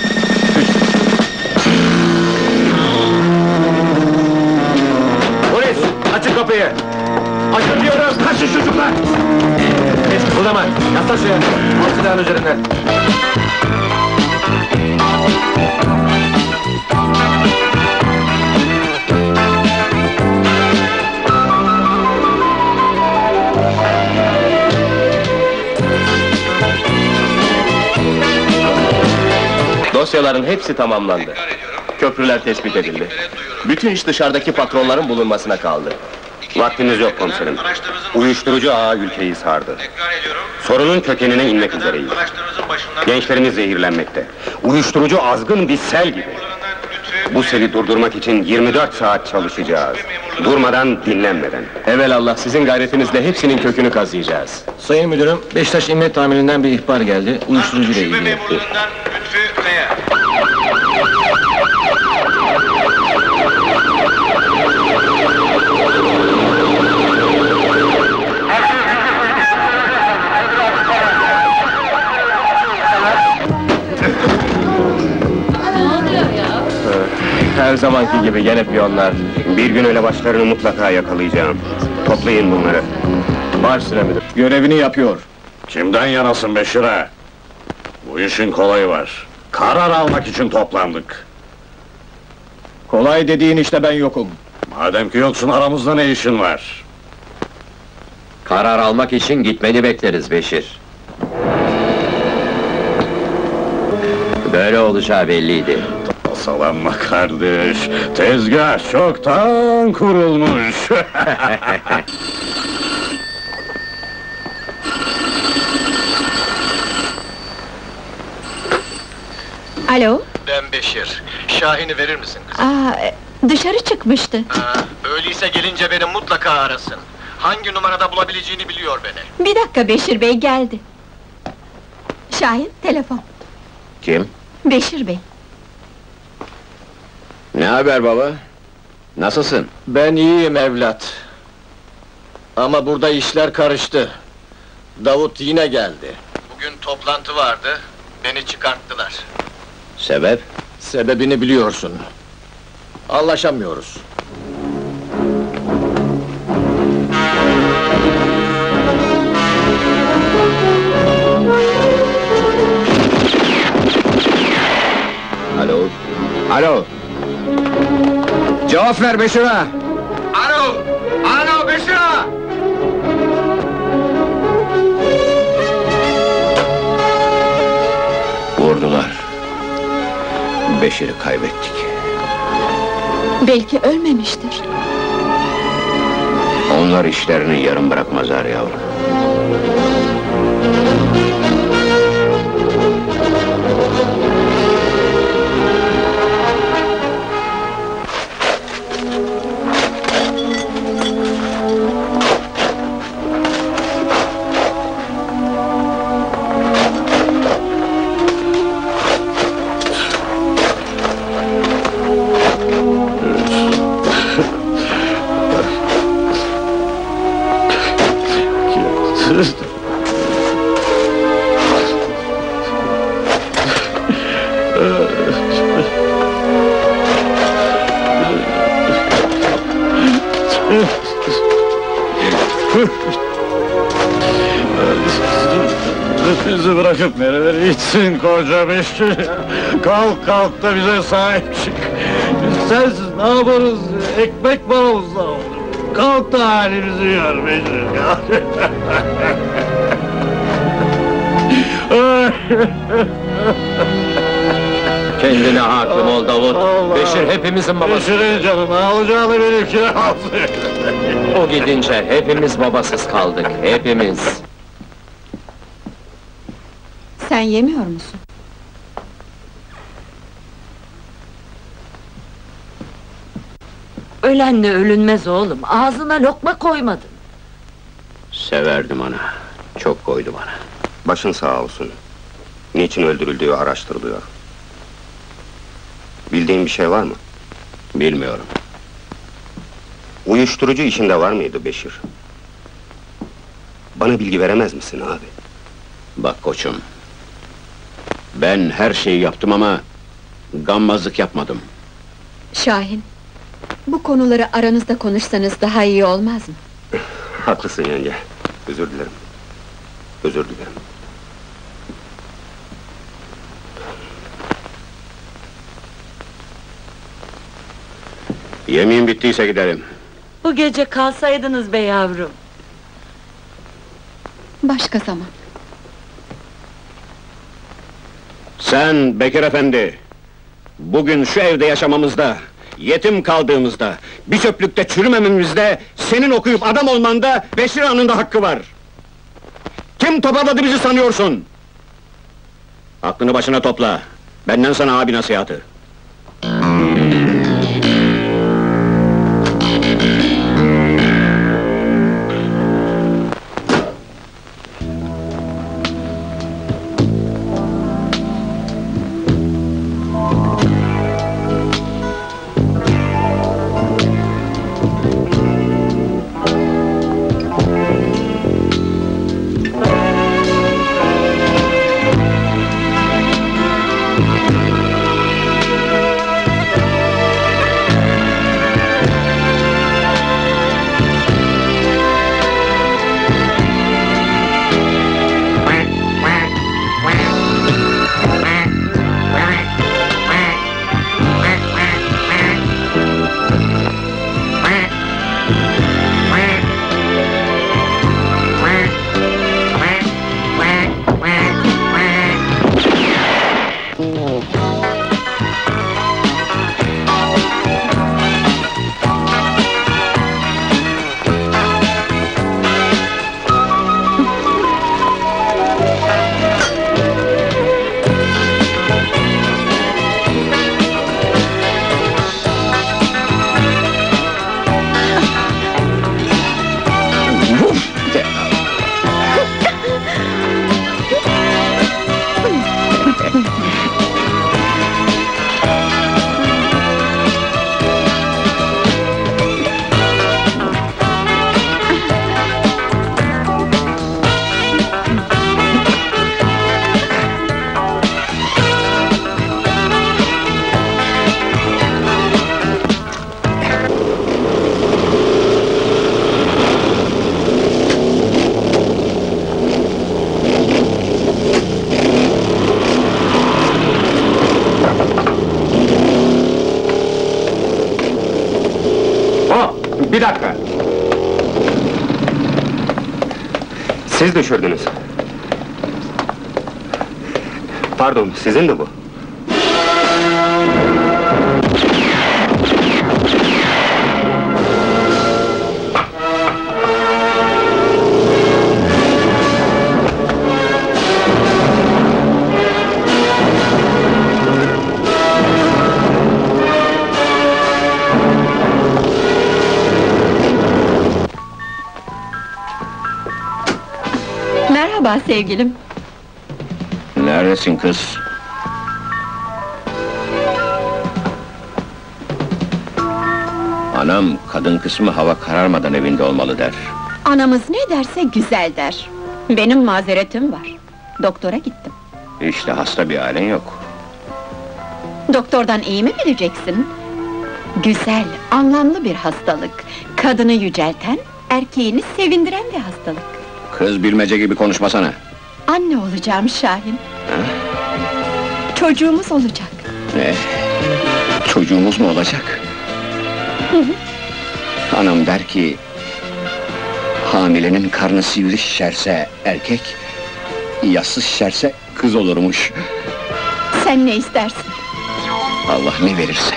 Polis! Açın kapıyı! Açın diyorum! Kaçın çocuklar! Geç kıpırdama! Yaslan şuraya! Al silahın üzerinden! Dosyalar çalışmaların hepsi tamamlandı. Köprüler tespit edildi. Bütün iş dışarıdaki patronların bulunmasına kaldı. Vaktimiz yok komiserim. Uyuşturucu ağı ülkeyi sardı. Sorunun kökenine inmek üzereyiz. Gençlerimiz zehirlenmekte. Uyuşturucu azgın bir sel gibi. Bu seli durdurmak için 24 saat çalışacağız. Durmadan, dinlenmeden. Evelallah sizin gayretinizle hepsinin kökünü kazıyacağız. Sayın müdürüm, Beşiktaş Emniyet Tamirinden bir ihbar geldi. Uyuşturucu ile ilgili. Her zamanki gibi gene piyonlar. Bir gün elebaşlarını mutlaka yakalayacağım. Toplayın bunları. Baş üstüne müdür. Görevini yapıyor. Kimden yanasın Beşir'e? Bu işin kolayı var. Karar almak için toplandık. Kolay dediğin işte ben yokum. Madem ki yoksun, aramızda ne işin var? Karar almak için gitmeni bekleriz Beşir. Böyle olacağı belliydi. Salanma kardeş, tezgah çoktan kurulmuş. Alo? Ben Beşir. Şahin'i verir misin kızım? Dışarı çıkmıştı. Öyleyse gelince beni mutlaka arasın. Hangi numarada bulabileceğini biliyor beni. Bir dakika Beşir Bey geldi. Şahin, telefon. Kim? Beşir Bey. Ne haber baba? Nasılsın? Ben iyiyim evlat. Ama burada işler karıştı. Davut yine geldi. Bugün toplantı vardı, beni çıkarttılar. Sebep? Sebebini biliyorsun. Anlaşamıyoruz. Alo? Alo? Cevap ver Beşir'e! Alo! Alo Beşir! Vurdular. Beşir'i kaybettik. Belki ölmemiştir. Onlar işlerini yarım bırakmazlar yavrum. Bizi bırakıp nerelere gitsin koca Beşir? Kalk kalk da bize sahip çık. Sensiz ne yaparız? Ekmek paramızla olur. Kalk da halimizi gör Beşir. Kendine hakim ol Davut. Beşir hepimizin babası. Beşir'in canını alacağını benimkine alsın. O gidince hepimiz babasız kaldık, hepimiz. Sen yemiyor musun? Ölenle ölünmez oğlum, ağzına lokma koymadın. Severdim ana. Çok koydu bana. Başın sağ olsun. Niçin öldürüldüğü araştırılıyor. Bildiğin bir şey var mı? Bilmiyorum. Uyuşturucu işinde var mıydı Beşir? Bana bilgi veremez misin abi? Bak koçum. Ben her şeyi yaptım ama gammazlık yapmadım. Şahin, bu konuları aranızda konuşsanız daha iyi olmaz mı? Haklısın yenge. Özür dilerim. Özür dilerim. Yemeğin bittiyse gidelim. Bu gece kalsaydınız be yavrum. Başka zaman. Sen Bekir Efendi, Bugün şu evde yaşamamızda, yetim kaldığımızda, bir çöplükte çürümememizde, senin okuyup adam olmanda Beşir Ağa'nın da hakkı var! Kim toparladı bizi sanıyorsun? Aklını başına topla, benden sana abi nasihatı. Bir dakika! Siz düşürdünüz. Pardon, sizin de bu. Merhaba sevgilim. Neredesin kız? Anam, kadın kısmı hava kararmadan evinde olmalı der. Anamız ne derse güzel der. Benim mazeretim var. Doktora gittim. İşte hasta bir halen yok. Doktordan iyi mi bileceksin? Güzel, anlamlı bir hastalık. Kadını yücelten, erkeğini sevindiren bir hastalık. Kız bilmece gibi konuşmasana. Anne olacağım Şahin. Çocuğumuz olacak. Ne? Çocuğumuz mu olacak? Anam der ki... hamilenin karnı sivri şişerse erkek... yassı şişerse kız olurmuş. Sen ne istersin? Allah ne verirse.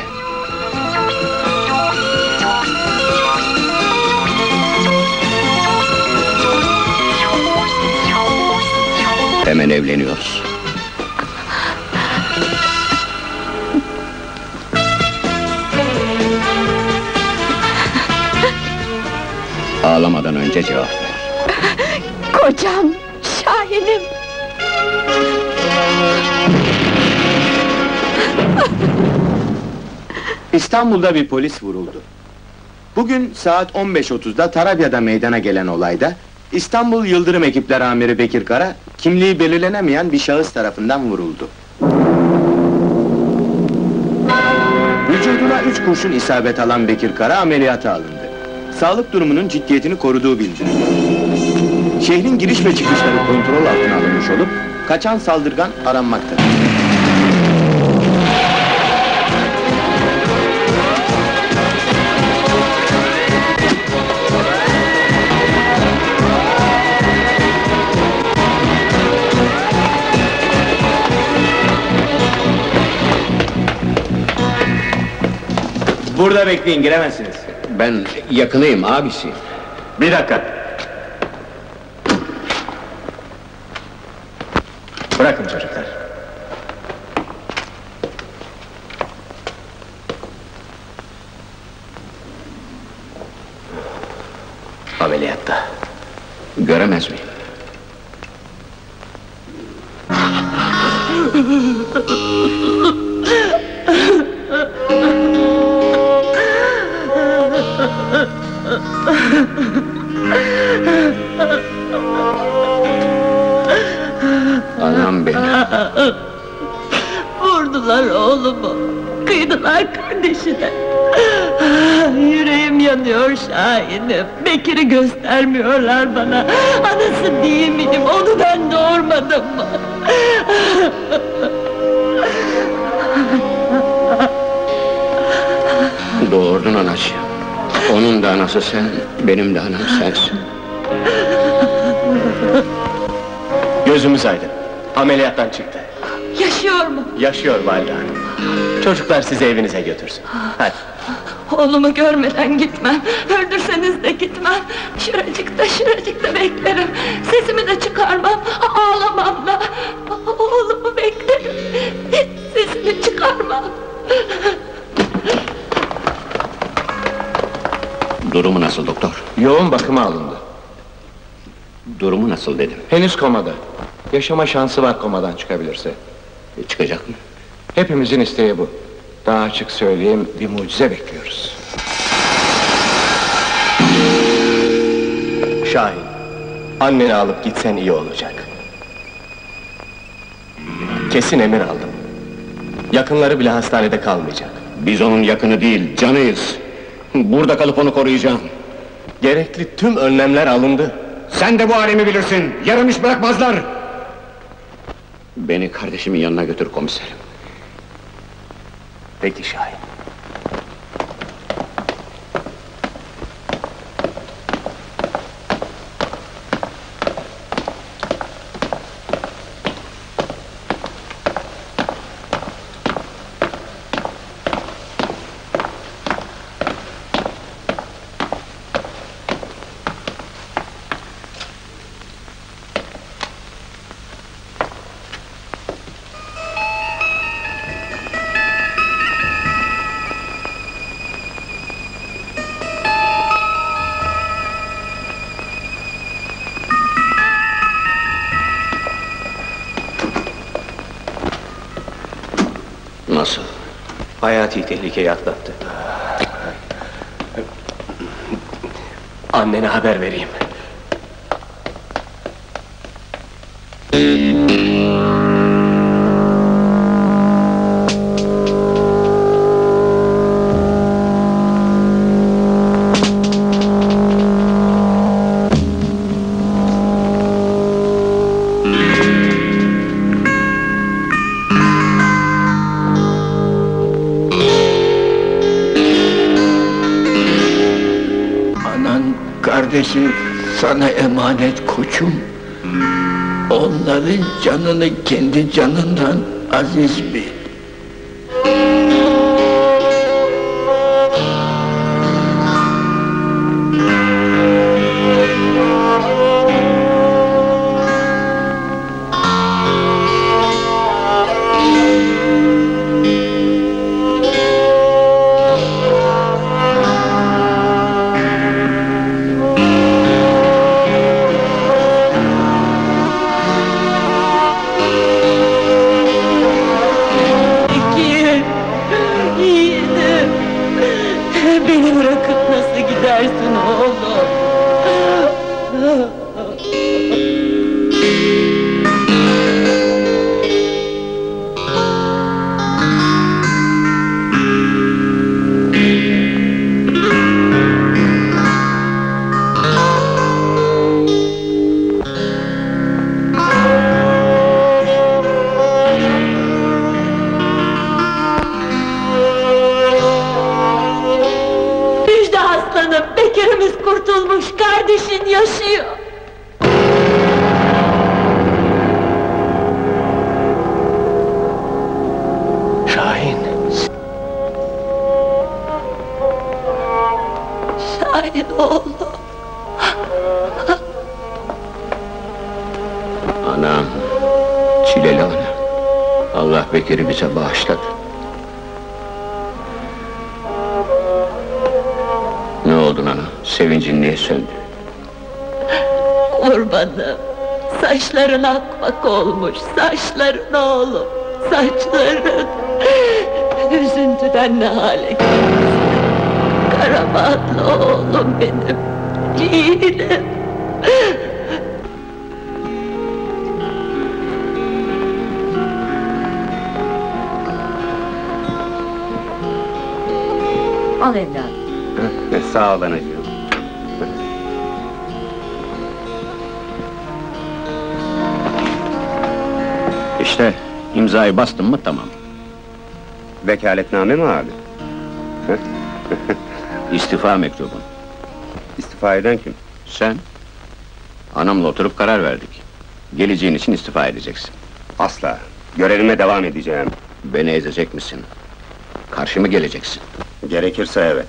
Hemen evleniyoruz. Ağlamadan önce cevap ver. Kocam, Şahin'im! İstanbul'da bir polis vuruldu. Bugün saat 15.30'da Tarabya'da meydana gelen olayda İstanbul Yıldırım Ekipler Amiri Bekir Kara, kimliği belirlenemeyen bir şahıs tarafından vuruldu. Vücuduna 3 kurşun isabet alan Bekir Kara ameliyata alındı. Sağlık durumunun ciddiyetini koruduğu bildirildi. Şehrin giriş ve çıkışları kontrol altına alınmış olup, kaçan saldırgan aranmaktadır. Burada bekleyin, giremezsiniz. Ben yakınıyım, abisi. Bir dakika. Bırakın çocuklar. Ameliyatta. Göremez miyim? Anam benim. Vurdular oğlumu, kıydılar kardeşine. Yüreğim yanıyor Şahin'im, Bekir'i göstermiyorlar bana. Anası değil miyim, onu ben doğurmadım mı? Doğurdun anacığım. Onun da anası sen, benim de anam sensin. Gözümüz aydın. Ameliyattan çıktı. Yaşıyor mu? Yaşıyor valide hanım. Çocuklar sizi evinize götürsün. Hadi. Oğlumu görmeden gitmem, öldürseniz de gitmem. Şuracıkta beklerim. Sesimi de çıkarmam, ağlamam da. Oğlumu beklerim, hiç sesimi çıkarmam. Durumu nasıl doktor? Yoğun bakıma alındı. Durumu nasıl dedim? Henüz komada. Yaşama şansı var komadan çıkabilirse. Çıkacak mı? Hepimizin isteği bu. Daha açık söyleyeyim, bir mucize bekliyoruz. Şahin, anneni alıp gitsen iyi olacak. Kesin emir aldım. Yakınları bile hastanede kalmayacak. Biz onun yakını değil, canıyız. Burada kalıp onu koruyacağım. Gerekli tüm önlemler alındı. Sen de bu halimi bilirsin, yarım iş bırakmazlar! Beni kardeşimin yanına götür komiserim. Peki Şahin. Nasıl? Hayati tehlikeyi atlattı. Annene haber vereyim. Kardeşin sana emanet koçum. Onların canını kendi canından aziz bil. Beni bırakıp nasıl gidersin oğlum? Bekir'imiz kurtulmuş, kardeşin yaşıyor. Şahin. Şahin oğlum. Anam, çileli ana. Allah Bekir'i bize bağışladı. Ne oldun ana? Sevincin niye söndü? Kurbanım, saçların akmak olmuş, saçların oğlum, saçların. Üzüntüden ne hale geldi. Karabatlı oğlum benim, yiğidim. Al evladım. Sağ ol anacığım. İşte, imzayı bastın mı tamam. Vekaletname mi abi? İstifa mektubun. İstifa eden kim? Sen? Anamla oturup karar verdik. Geleceğin için istifa edeceksin. Asla. Görevime devam edeceğim. Beni ezecek misin? Karşı mı geleceksin? Gerekirse evet.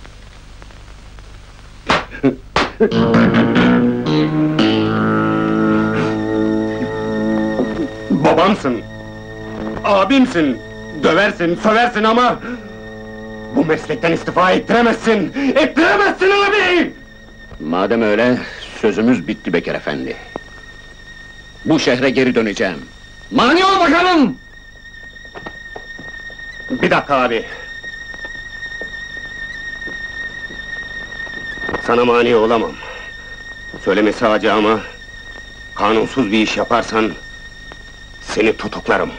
Babamsın! Abimsin! Döversin, söversin ama... ...bu meslekten istifa ettiremezsin! Ettiremezsin abi! Madem öyle, sözümüz bitti Bekir efendi. Bu şehre geri döneceğim. Mani ol bakalım! Bir dakika abi! Sana mani olamam. Söylemesi acı ama... ...kanunsuz bir iş yaparsan... ...seni tutuklarım.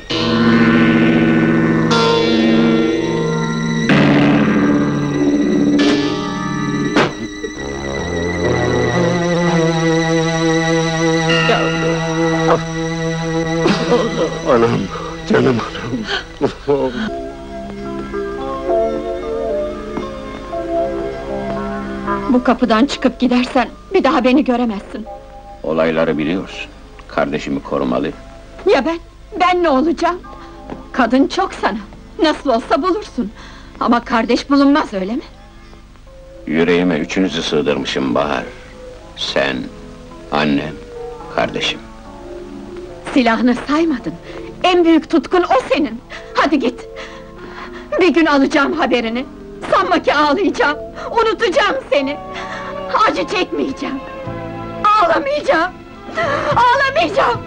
Anam, canım anam. Bu kapıdan çıkıp gidersen bir daha beni göremezsin. Olayları biliyorsun. Kardeşimi korumalı. Ya ben? Ben ne olacağım? Kadın çok sana. Nasıl olsa bulursun. Ama kardeş bulunmaz öyle mi? Yüreğime üçünüzü sığdırmışım Bahar. Sen, annem, kardeşim. Silahını saymadın. En büyük tutkun o senin. Hadi git. Bir gün alacağım haberini. Sanma ki ağlayacağım. Unutacağım seni. Acı çekmeyeceğim. Ağlamayacağım. Ağlamayacağım.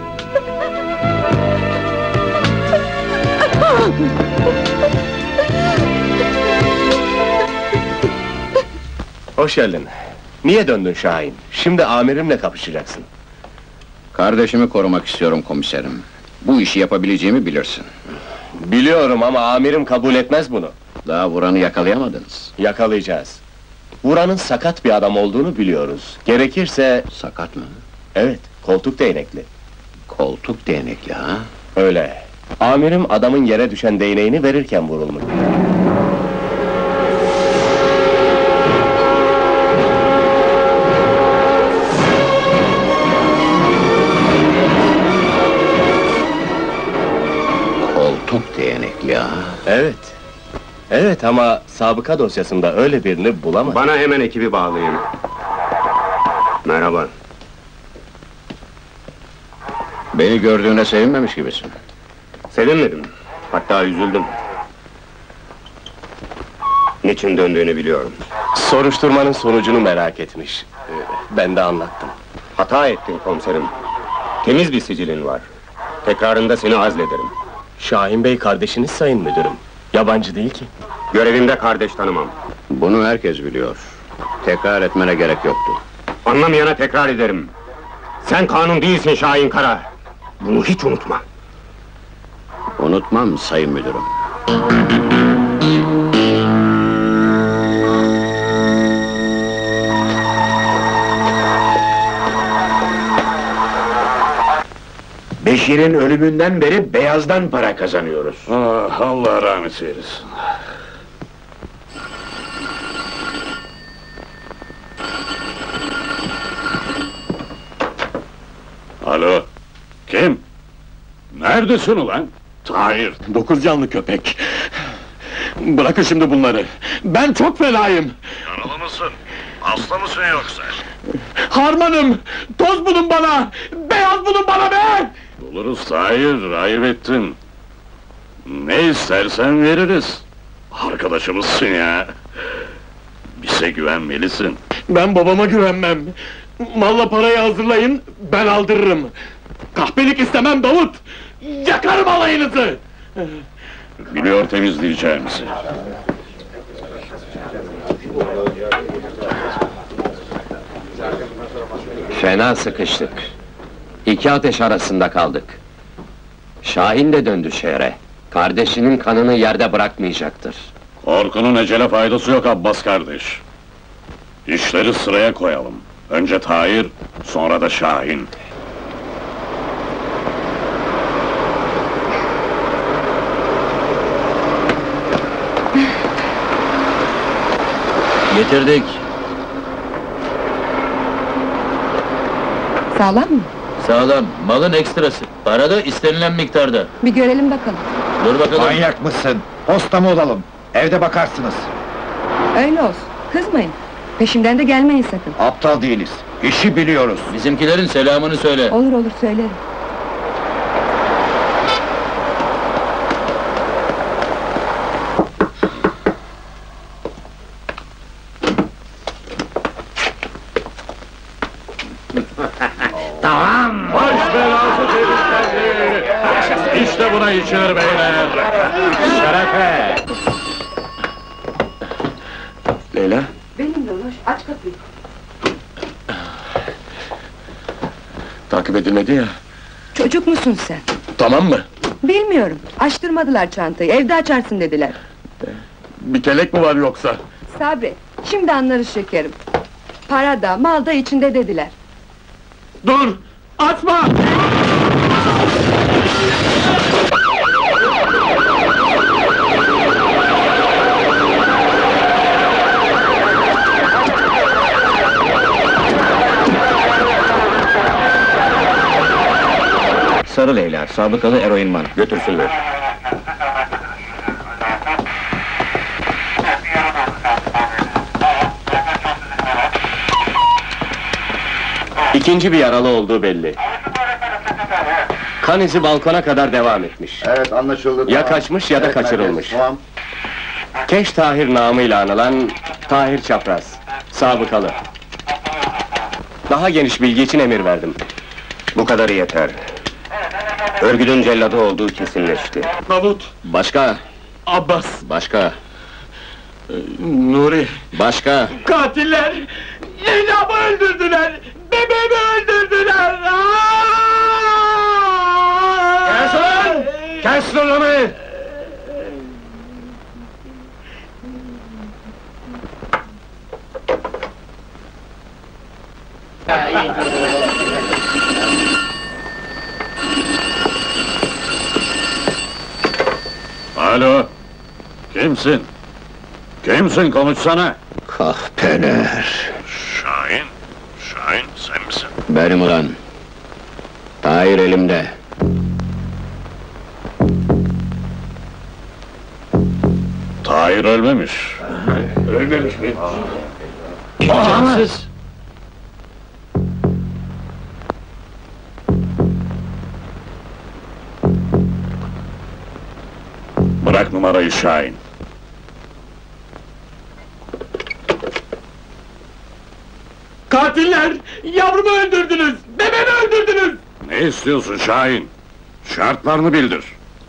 Hoş geldin. Niye döndün Şahin? Şimdi amirimle kapışacaksın. Kardeşimi korumak istiyorum komiserim. Bu işi yapabileceğimi bilirsin. Biliyorum ama amirim kabul etmez bunu. Daha vuranı yakalayamadınız. Yakalayacağız. Vuranın sakat bir adam olduğunu biliyoruz. Gerekirse... Sakat mı? Evet, koltuk değnekli. Koltuk değnekli ha? Öyle. Amirim adamın yere düşen değneğini verirken vurulmuş. Koltuk değnekli ha? Evet. Evet ama sabıka dosyasında öyle birini bulamadım. Bana hemen ekibi bağlayın. Merhaba. Beni gördüğüne sevinmemiş gibisin. Sevinmedim. Hatta üzüldüm. Niçin döndüğünü biliyorum. Soruşturmanın sonucunu merak etmiş. Ben de anlattım. Hata ettin komiserim. Temiz bir sicilin var. Tekrarında seni azlederim. Şahin Bey kardeşiniz sayın müdürüm. Yabancı değil ki. Görevimde kardeş tanımam. Bunu herkes biliyor. Tekrar etmene gerek yoktu. Anlamayana tekrar ederim. Sen kanun değilsin Şahin Kara. Bunu hiç unutma. Unutmam sayın müdürüm. Beşir'in ölümünden beri beyazdan para kazanıyoruz. Ah, Allah rahmet eylesin. Alo, kim? Neredesin ulan? Tahir, 9 canlı köpek. Bırakın şimdi bunları. Ben çok fenayım. Yaralı mısın? Hasta mısın yoksa? Harmanım! Toz bulun bana! Beyaz bulun bana be! Buluruz Tahir, ayıp ettin. Ne istersen veririz. Arkadaşımızsın ya. Bize güvenmelisin. Ben babama güvenmem. Malla parayı hazırlayın, ben aldırırım. Kahpelik istemem Davut! Yakarım alayınızı! Biliyor temizleyeceğimizi. Fena sıkıştık. İki ateş arasında kaldık. Şahin de döndü şehre. Kardeşinin kanını yerde bırakmayacaktır. Korkunun ecele faydası yok Abbas kardeş. İşleri sıraya koyalım. Önce Tahir, sonra da Şahin. Getirdik. Sağlam mı? Sağlam, malın ekstrası. Para da istenilen miktarda. Bir görelim bakalım. Dur bakalım. Manyak mısın? Posta mı olalım? Evde bakarsınız. Öyle olsun. Kızmayın. Peşimden de gelmeyin sakın. Aptal değiliz. İşi biliyoruz. Bizimkilerin selamını söyle. Olur olur söylerim. Tamam! Baş belası temizlendi! İşte buna içer beyler! Şerefe! Leyla? Benim Lonoş, aç kapıyı. Takip edilmedi ya. Çocuk musun sen? Tamam mı? Bilmiyorum. Açtırmadılar çantayı. Evde açarsın dediler. Bir kelek mi var yoksa? Sabret. Şimdi anlarız şekerim. Para da, mal da içinde dediler. Dur! Açma! Sarı Leyla, sabıkalı eroinman. Götürsünler. İkinci bir yaralı olduğu belli. Kan izi balkona kadar devam etmiş. Evet, anlaşıldı. Ya kaçmış ya da kaçırılmış. Tamam. Keş Tahir namıyla anılan Tahir Çapraz, sabıkalı. Daha geniş bilgi için emir verdim. Bu kadarı yeter. Örgütün celladı olduğu kesinleşti. Davut! Başka? Abbas! Başka? Nuri! Başka? Katiller! Leyla'mı öldürdüler! Bebeğimi öldürdüler! Kes lan! Kes lan! Alo! Kimsin? Kimsin, konuşsana! Kahpeler! Şahin? Şahin, sen misin? Benim ulan! Tahir elimde! Tahir ölmemiş. Ölmemiş mi? İmkansız! Bırak numarayı Şahin. Katiller! Yavrumu öldürdünüz! Bebeğimi öldürdünüz! Ne istiyorsun Şahin? Şartlarını bildir.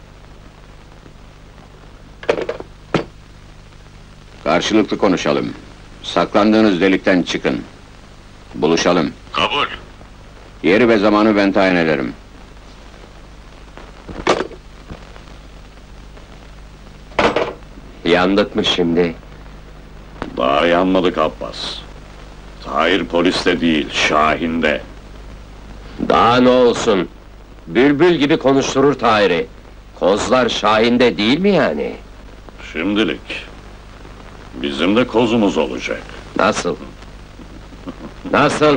Karşılıklı konuşalım. Saklandığınız delikten çıkın. Buluşalım. Kabul. Yeri ve zamanı ben tayin ederim. Yandık mı şimdi? Daha yanmadık Abbas. Tahir poliste değil, Şahin'de. Daha ne olsun? Bülbül gibi konuşturur Tahir'i. Kozlar Şahin'de değil mi yani? Şimdilik. Bizim de kozumuz olacak. Nasıl? Nasıl?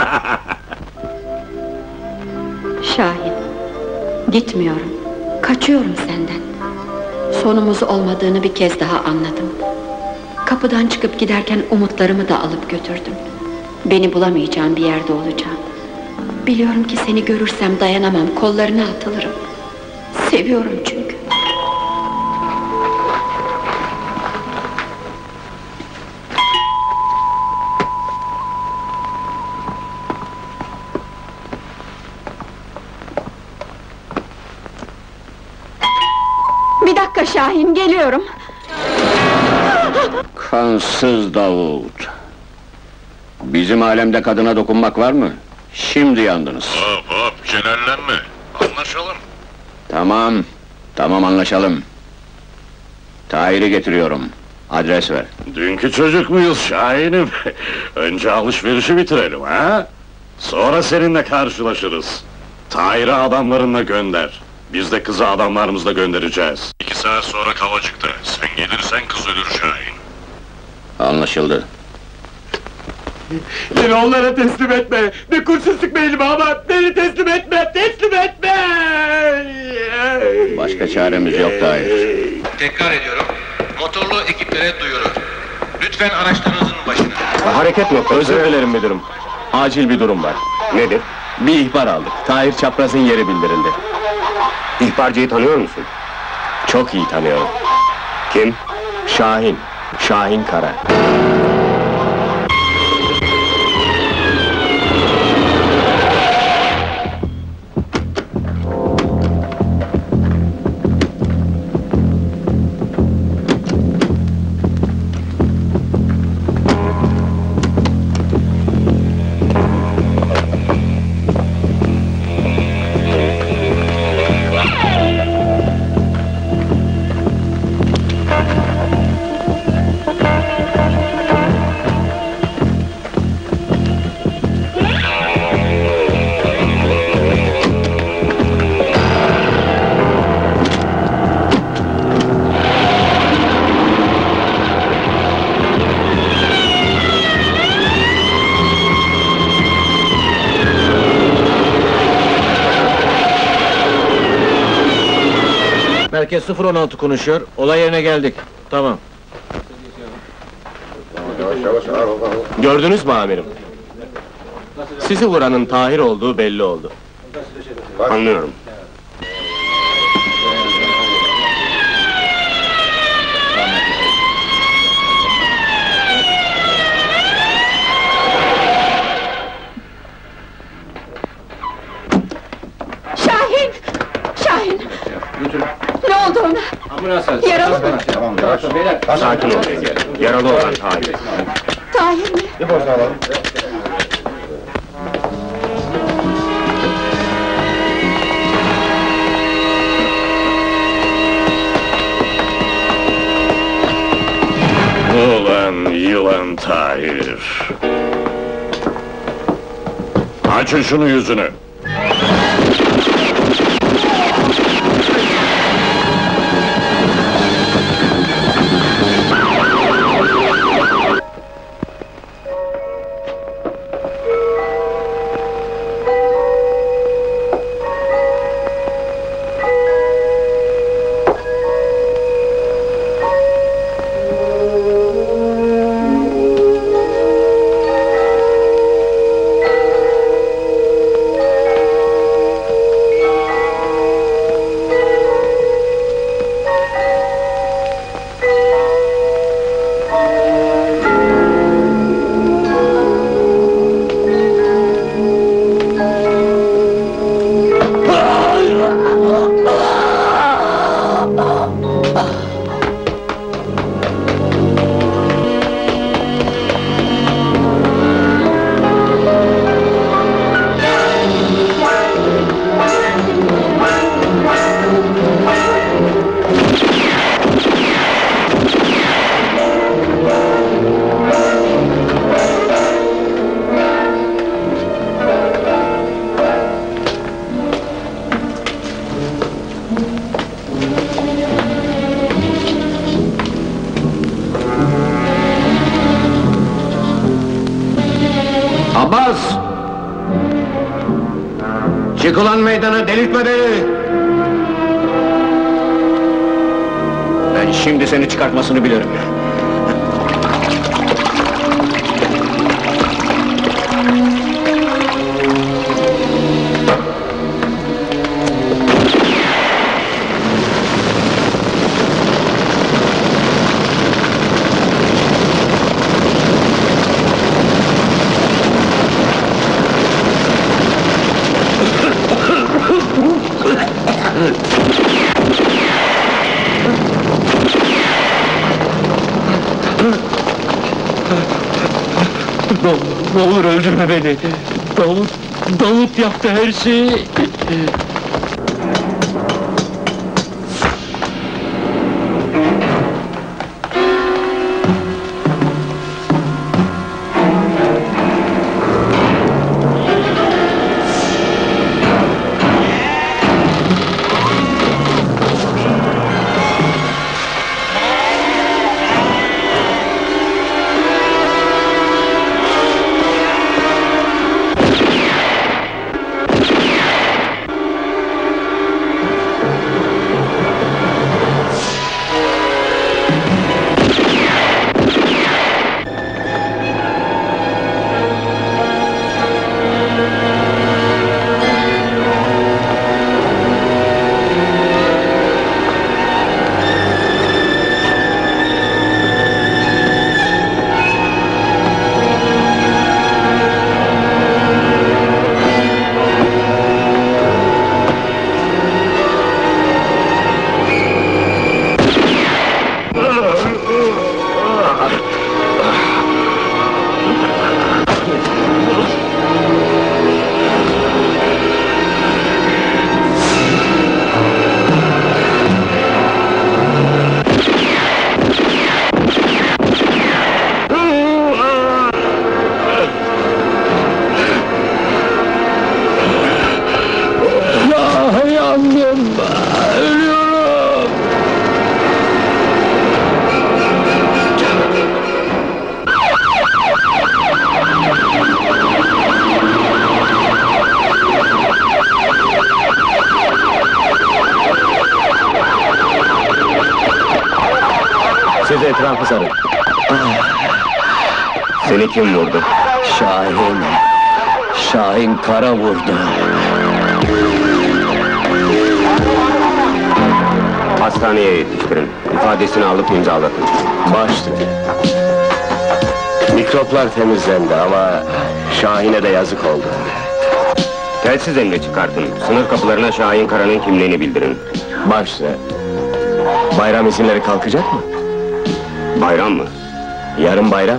Şahin, gitmiyorum. Kaçıyorum senden. Sonumuz olmadığını bir kez daha anladım. Kapıdan çıkıp giderken umutlarımı da alıp götürdüm. Beni bulamayacağım bir yerde olacağım. Biliyorum ki seni görürsem dayanamam, kollarına atılırım. Seviyorum çünkü. Bir dakika Şahin, geliyorum. Kansız Davut! Bizim alemde kadına dokunmak var mı? Şimdi yandınız. Hop hop, celallenme. Anlaşalım. Tamam anlaşalım. Tahir'i getiriyorum. Adres ver. Dünkü çocuk muyuz Şahin'im? Önce alışverişi bitirelim ha? Sonra seninle karşılaşırız. Tahir'i adamlarınla gönder. Biz de kızı adamlarımızla göndereceğiz. 2 saat sonra Kavacık'ta. Sen gelirsen kız ölür Şahin. Anlaşıldı. Beni onlara teslim etme! Bir kurşun sıkma elime ama beni teslim etme! Teslim etme! Başka çaremiz yok Tahir. Tekrar ediyorum. Motorlu ekiplere duyuru. Lütfen araçlarınızın başına. Hareket noktası. Özür dilerim müdürüm. Acil bir durum var. Nedir? Bir ihbar aldık. Tahir Çapraz'ın yeri bildirildi. İhbarcıyı tanıyor musun? Çok iyi tanıyorum. Kim? Şahin Kara. Merkez 016 konuşuyor. Olay yerine geldik. Tamam. Gördünüz mü amirim? Sizi vuranın Tahir olduğu belli oldu. Anlıyorum. Şahin! Ne oldu ona? Yaralı mı? Sakin ol. Yaralı olan Tahir. Tahir mi? Bir borsa alalım. Ulan yılan Tahir! Açın şunu yüzünü! Abbas! Çık ulan meydana, delirtme beni! Ben şimdi seni çıkartmasını bilirim. Ne olur öldürme beni! Davut yaptı her şeyi! Siz etrafı sarın. Seni kim vurdu? Şahin Kara vurdu. Hastaneye yetiştirin. İfadesini alıp imzalatın. Başlı. Mikroplar temizlendi ama Şahin'e de yazık oldu. Telsiz emri çıkartın. Sınır kapılarına Şahin Kara'nın kimliğini bildirin. Başlı. Bayram izinleri kalkacak mı? Bayram mı? Yarın bayram.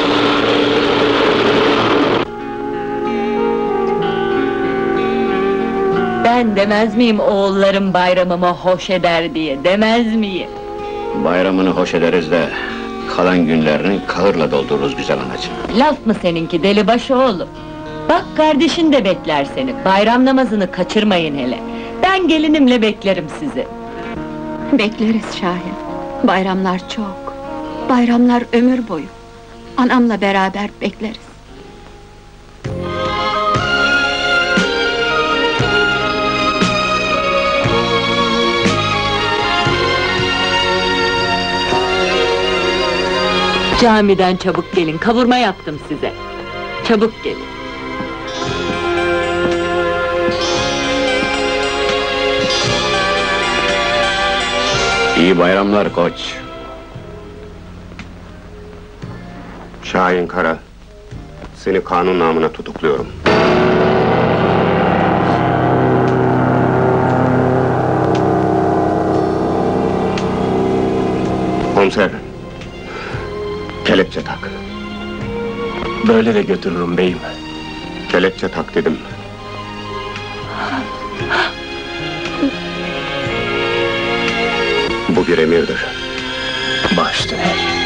Ben demez miyim oğullarım bayramımı hoş eder diye, demez miyim? Bayramını hoş ederiz de kalan günlerini kahırla doldururuz güzel anacığım. Laf mı seninki delibaşı oğlum? Bak kardeşin de bekler seni, bayram namazını kaçırmayın hele. Ben gelinimle beklerim sizi. Bekleriz Şahin. Bayramlar çok. Bayramlar ömür boyu. Anamla beraber bekleriz. Camiden çabuk gelin, kavurma yaptım size. Çabuk gelin. İyi bayramlar koç. Şahin Kara, seni kanun namına tutukluyorum. Komiser, kelepçe tak. Böyle de götürürüm beyim. Kelepçe tak dedim. Bu bir emirdir. Başlı.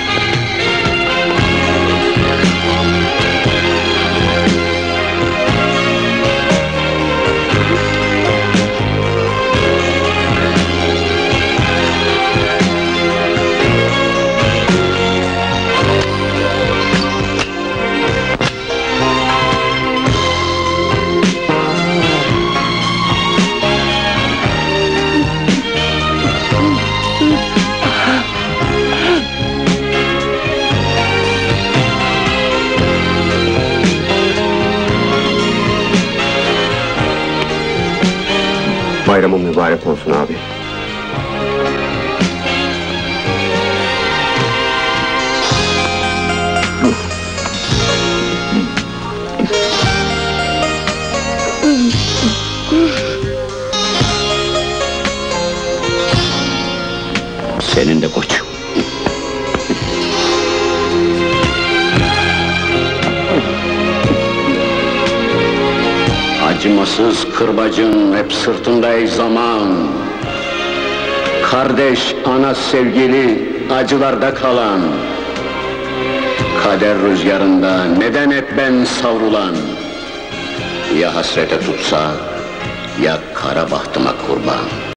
Bayramın mübarek olsun abi. Senin de koçum. Acımasız kırbacın hep sırtında ey zaman. Kardeş, ana sevgili, acılarda kalan. Kader rüzgarında neden hep ben savrulan? Ya hasrete tutsa, ya kara bahtıma kurban.